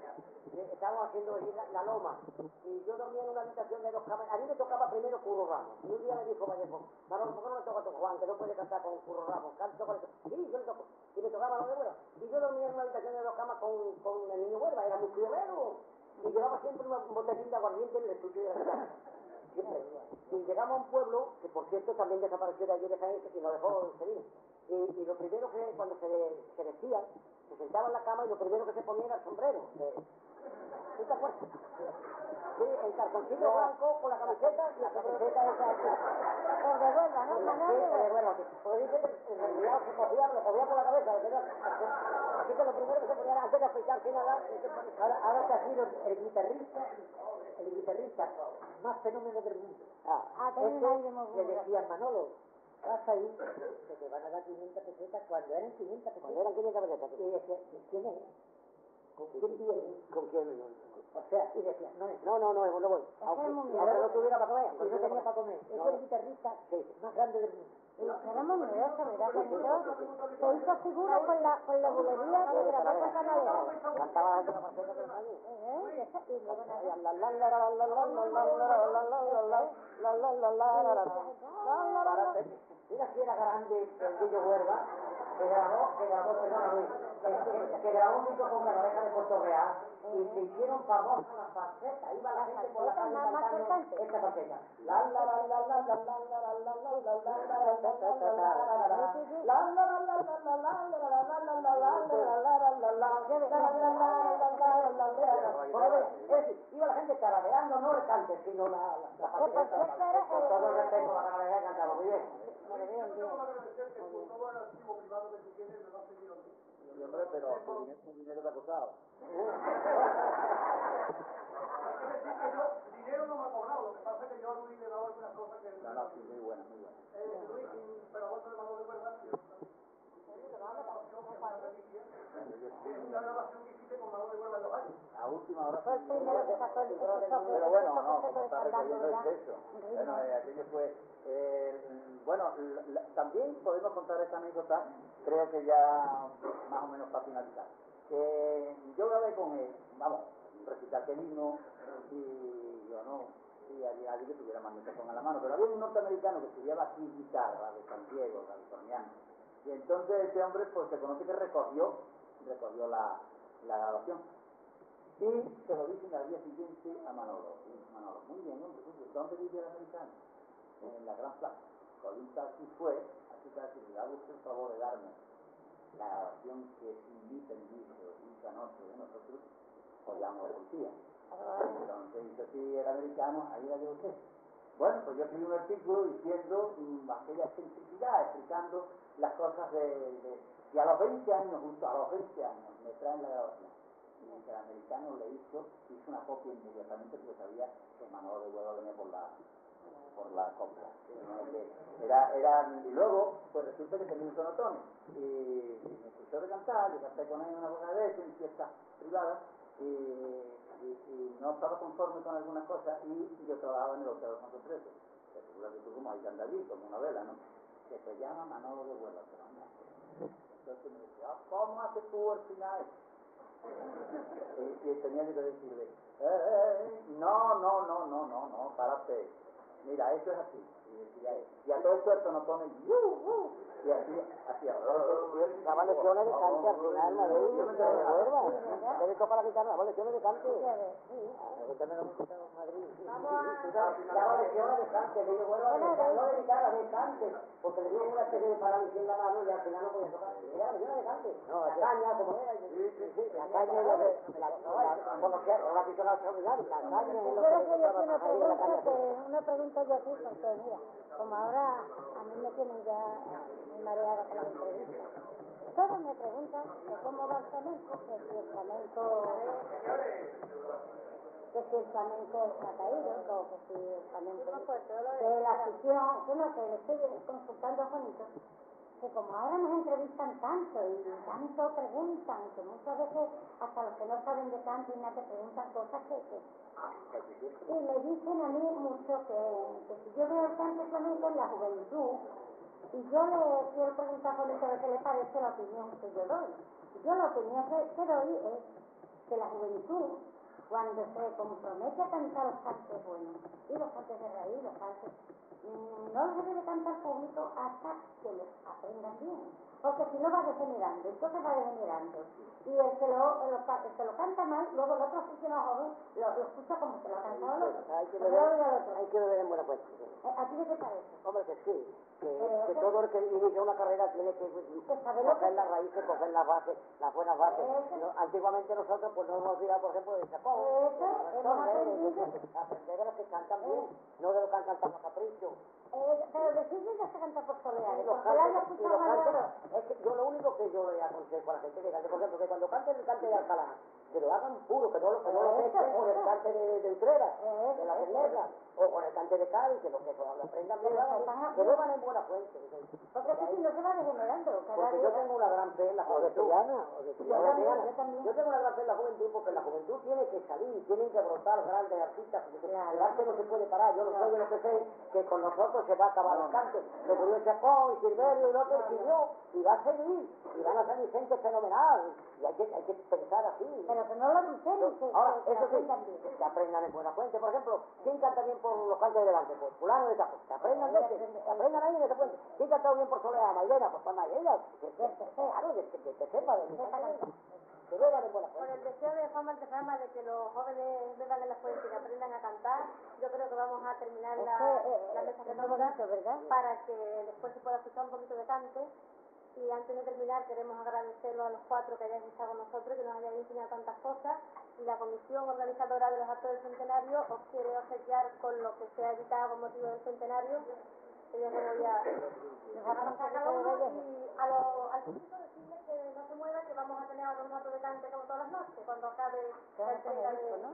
eh, estábamos haciendo allí la, la loma, y yo dormía en una habitación de dos camas. A mí me tocaba primero Curro Ramos, y un día me dijo Vallejo, Manolo, ¿por qué no le toca a tu Juan, que no puede cantar con Curro Ramos? Canto con el... Sí, yo le toco. Y me tocaba Manolo de Huelva. Y yo dormía en una habitación de dos camas con, con el niño Huelva, era muy friolero, y llevaba siempre una botellín de aguardiente en el estudio de la guitarra. Siempre. Y llegamos a un pueblo, que por cierto también desapareció de allí de Jaén, y nos dejó Sevilla. Y, y lo primero que, cuando se, se vestía, se sentaba en la cama y lo primero que se ponía era el sombrero. Eh, ¿Sí te acuerdas? Sí, el cartoncillo blanco con la camiseta y la camiseta esa. El de Huelva, ¿no? Sí, el de Huelva, sí. Pues dice que el resfriado se cogía, lo cogía por la cabeza. Así que lo primero que se ponía era antes de afeitarse y nada. Ahora, ahora que ha sido el guitarrista, el guitarrista más fenómeno del mundo. Ah, Ah, tenés un aire muy Le bueno. decían, Manolo, pasa ahí, que te van a dar quinientas pesetas cuando eran quinientas pesetas. cuando eran quinientas pesetas. Y decía, ¿quién es? ¿Con quién viene? ¿Con quién? O sea, y decía, no es. No, no, no, no voy. Aunque, aunque no tuviera para comer. Y no tenía para comer. Es el guitarrista más grande del mundo. Y era muy miedoso, ¿verdad? Que entró, se hizo figura con la, con la bulería de la Plaza Canalera. Cantaba la de Marcelo de los años. ¿Eh? Y esa- y luego nada. La la la la la la la la la la la la la la la la la. Mira si era grande el Guillo Huerva, que grabó, que grabó, perdona Luis, que, que, que grabó un disco con Canaleja de Puerto Real y se hicieron famosas las falsetas. Iba la gente por la calle cantando esta falseta. La la la la la la la la la la la la la iba la gente tarareando, no el cante, sino la falseta. Con todo el respeto a la Canaleja cantaba muy bien. Sí, hombre, pero tu dinero, tu dinero te ha costado. Dinero no me ha cobrado, lo que pasa es que yo a Luis le he dado algunas cosas que... No, no, sí, muy buena, muy buena. Eh, Luis, pero a vos te mando de verdad, que es una grabación que hiciste con Manolo de Huelva en los años. A última hora. Fue el primero que sacó el disco. Pero bueno, no, como está recogiendo el texto. Bueno, eh, aquello fue... Eh, bueno, la- la- también podemos contar esta anécdota, creo que ya más o menos para finalizar. Que yo grabé con él, vamos, un recital que vino, y yo no, sí, había alguien que tuviera magnetófono en la mano, pero había un norteamericano que estudiaba aquí guitarra de San Diego, californiano. Y entonces ese hombre, pues se conoce que recogió, recogió la, la grabación. Y se lo dicen al día siguiente a Manolo. Y Manolo, muy bien, hombre, ¿dónde vive el americano? En la Gran Plaza. Colin Taxi fue, así que si le da usted el favor de darme la grabación que sin mi permiso hizo anoche de nosotros, pues llamo a la policía. Entonces dice, sí, el americano, ahí la dio usted. Bueno, pues yo escribí un artículo diciendo mmm, aquella excentricidad, explicando las cosas de, de... Y a los veinte años, justo a los veinte años, me traen la grabación. Y que el americano le hizo, hizo una copia inmediatamente porque sabía que Manolo de Huelva venía por la por la copia. Era, era, y luego, pues resulta que tenía un sonotone. Y, y me escuchó de cantar, yo canté con él una buena vez en fiestas privadas, y, y, y no estaba conforme con algunas cosas, y yo trabajaba en el Hotel Santo trece, que seguro que tú como ahí anda allí, como una vela, ¿no? Que se llama Manolo de Huelva, pero no. Entonces me decía, ah, ¿cómo haces tú al final? Y, y tenía que decirle, eh, no, no, no, no, no, no, párate. Mira, eso es así. Y decía, y a todo el cuerpo nos pone, yu, uh, y así, hacía, Daba lecciones de cante al final, la ley, de Huelva. Debe tocar la guitarra, daba lecciones de cante. Daba lecciones de cante, de Huelva, no de guitarra, de cante. Porque le dio una especie de parálisis en la mano y al final no podía tocar. Era lecciones de cante. La caña, como era. La caña es lo que... Por lo que ahora piso la extraordinaria. La caña es lo que le gustaba más ahí en la caña. Una pregunta yo aquí, porque mira, como ahora a mí me tienen ya muy mareada con la entrevista. Todos me preguntan que cómo va el flamenco, que si el flamenco, que si el flamenco está caído, o que si el flamenco, que la afición, que no, que le estoy consultando a Juanito, que como ahora nos entrevistan tanto y tanto preguntan, que muchas veces hasta los que no saben de canto y nada te preguntan cosas que, que y me dicen a mí mucho que, que si yo veo el canto flamenco en la juventud, y yo le quiero preguntar a Juanito de qué le parece la opinión que yo doy. Yo la opinión que, que doy es que la juventud cuando se compromete a cantar los cantes buenos y los cantes de raíz, los cantes, mmm, no los debe de cantar público hasta que los aprendan bien, porque si no va degenerando, entonces va degenerando. Y el que lo, el, el que lo canta mal, luego el otro aficionado joven lo, lo escucha como se lo ha cantado el otro. Hay que Pero beber, oiga el otro. hay que beber en buena cuenta. Eh, ¿A ti qué te parece? Hombre, que sí, que, Pero que eso- todo el que inicia una carrera tiene que saber lo coger que- las raíces, coger las bases, las buenas bases. Eso- No, antiguamente nosotros pues no hemos olvidado, por ejemplo, del chapón, Eso, de los hemos restores, de- aprendido. de- de aprender de los que cantan bien, no de los que cantan tan a capricho. Eh, pero decirle ya se canta por soleares, Y los porque la haya cantes, y escuchado los cantes, mañana. es que yo lo único que yo le aconsejo a la gente que cante, por ejemplo, que cuando canten el cante de Alcalá, que lo hagan puro, que no lo, que no lo Eso, mezclen con el eso. cante de, de Utrera, Eso, de la eso. Cernerga, o con el cante de Cádiz, que lo que lo aprendan bien, Pero lo hagan se van a- bien, que beban en buena fuente. Porque es que si no se va degenerando, cada Porque día. yo tengo una gran fe en la juventud. o de Yo Yo también, tengo- yo también. yo tengo una gran fe en la juventud porque la juventud tiene que salir, tienen que brotar grandes artistas, porque Claro. el arte no se puede parar. Yo no sé de lo que sé, que con nosotros se va a acabar el cante. Se murió Chacón y Silverio y lo otro siguió, y va a seguir, y van a salir gente fenomenal, y hay que, hay que pensar así. Pero que no lo dicen y que, Ahora, que, que eso sí, aprendan bien. que aprendan en buena fuente. Por ejemplo, ¿quién canta bien por los cantes de delante? Pues fulano de Tajo. Que aprendan de ese, que aprendan ahí en esa fuente. ¿Quién canta bien por Soledad? Mairena, pues para Mairena. Que, que, que, claro, que, que, que sepa de que beban en buena Por fuente. el deseo de Juan Valderrama de que los jóvenes beban en la fuente y que aprendan a cantar, yo creo que vamos a terminar Es la, que, eh, la eh, mesa es muy redonda bonito, ¿verdad? para que después se pueda escuchar un poquito de cante. Y antes de terminar queremos agradecerlo a los cuatro que hayáis estado con nosotros, que nos hayáis enseñado tantas cosas, y la comisión organizadora de los actos del centenario os quiere obsequiar con lo que se ha editado con motivo del centenario, que yo no voy a avanzar cada uno, y a lo, al público decirle que no se mueva, que vamos a tener ahora un rato de cante como todas las noches, cuando acabe la entrega de los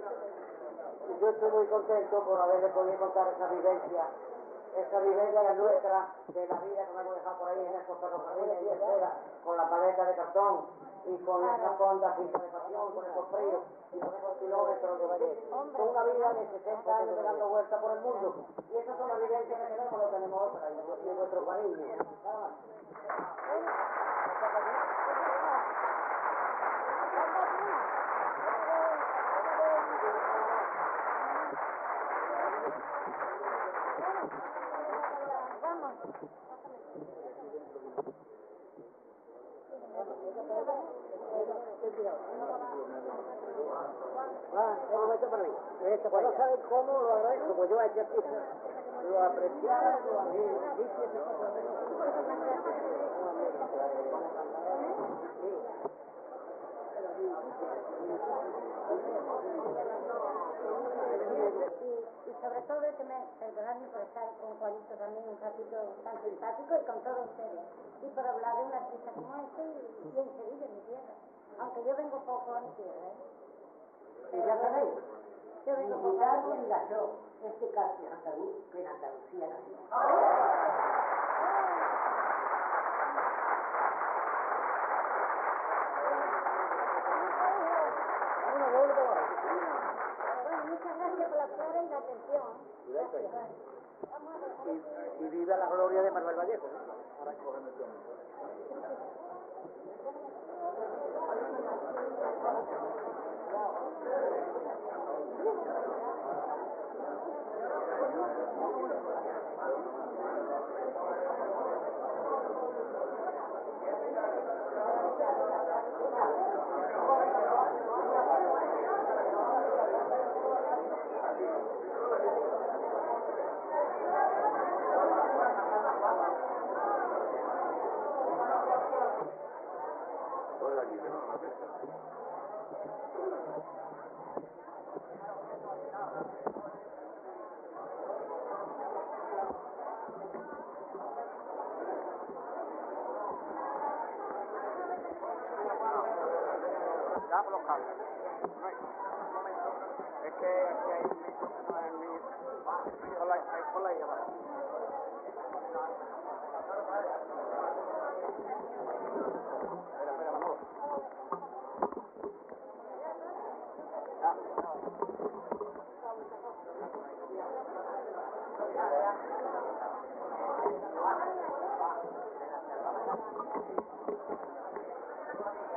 Y yo estoy muy contento por haberle podido contar esa vivencia, esa vivencia que es nuestra, de la vida que me hemos dejado por ahí en esos ferrocarriles y etcétera, con la paleta de cartón y con esa fonda sin calefacción, con esos fríos y con esos kilómetros de valle. Con una vida de sesenta años de dando vueltas por el mundo. Y esas son las vivencias que tenemos, lo tenemos otra, y nuestro cariño. Nada más. Ah, un momento para mí. No sabes cómo lo agradezco, pues yo a este artista lo apreciaba, lo admiro. Sí, sí, sí, Y, y sobre todo que me perdonadme por estar con Juanito también un ratito tan simpático y con todos ustedes. Y por hablar de un artista como este y, y en Sevilla, en mi tierra. Aunque yo vengo poco a mi tierra, ¿eh? Y ya sabéis, Yo vengo y poco ya a mi no tierra. diga yo, este casi andaluz, que en Andalucía nació. Bueno, muchas gracias por la flora y la atención. Gracias. Vamos a ver. Y, y viva la gloria de Manuel Vallejo, ¿no? Ahora cogen el tono. Ya los cables. Un momento. Es que aquí hay un micro que no es el mío. Sí, hola, ahí, ponla ahí abajo. Espera, espera, Manolo. Ya.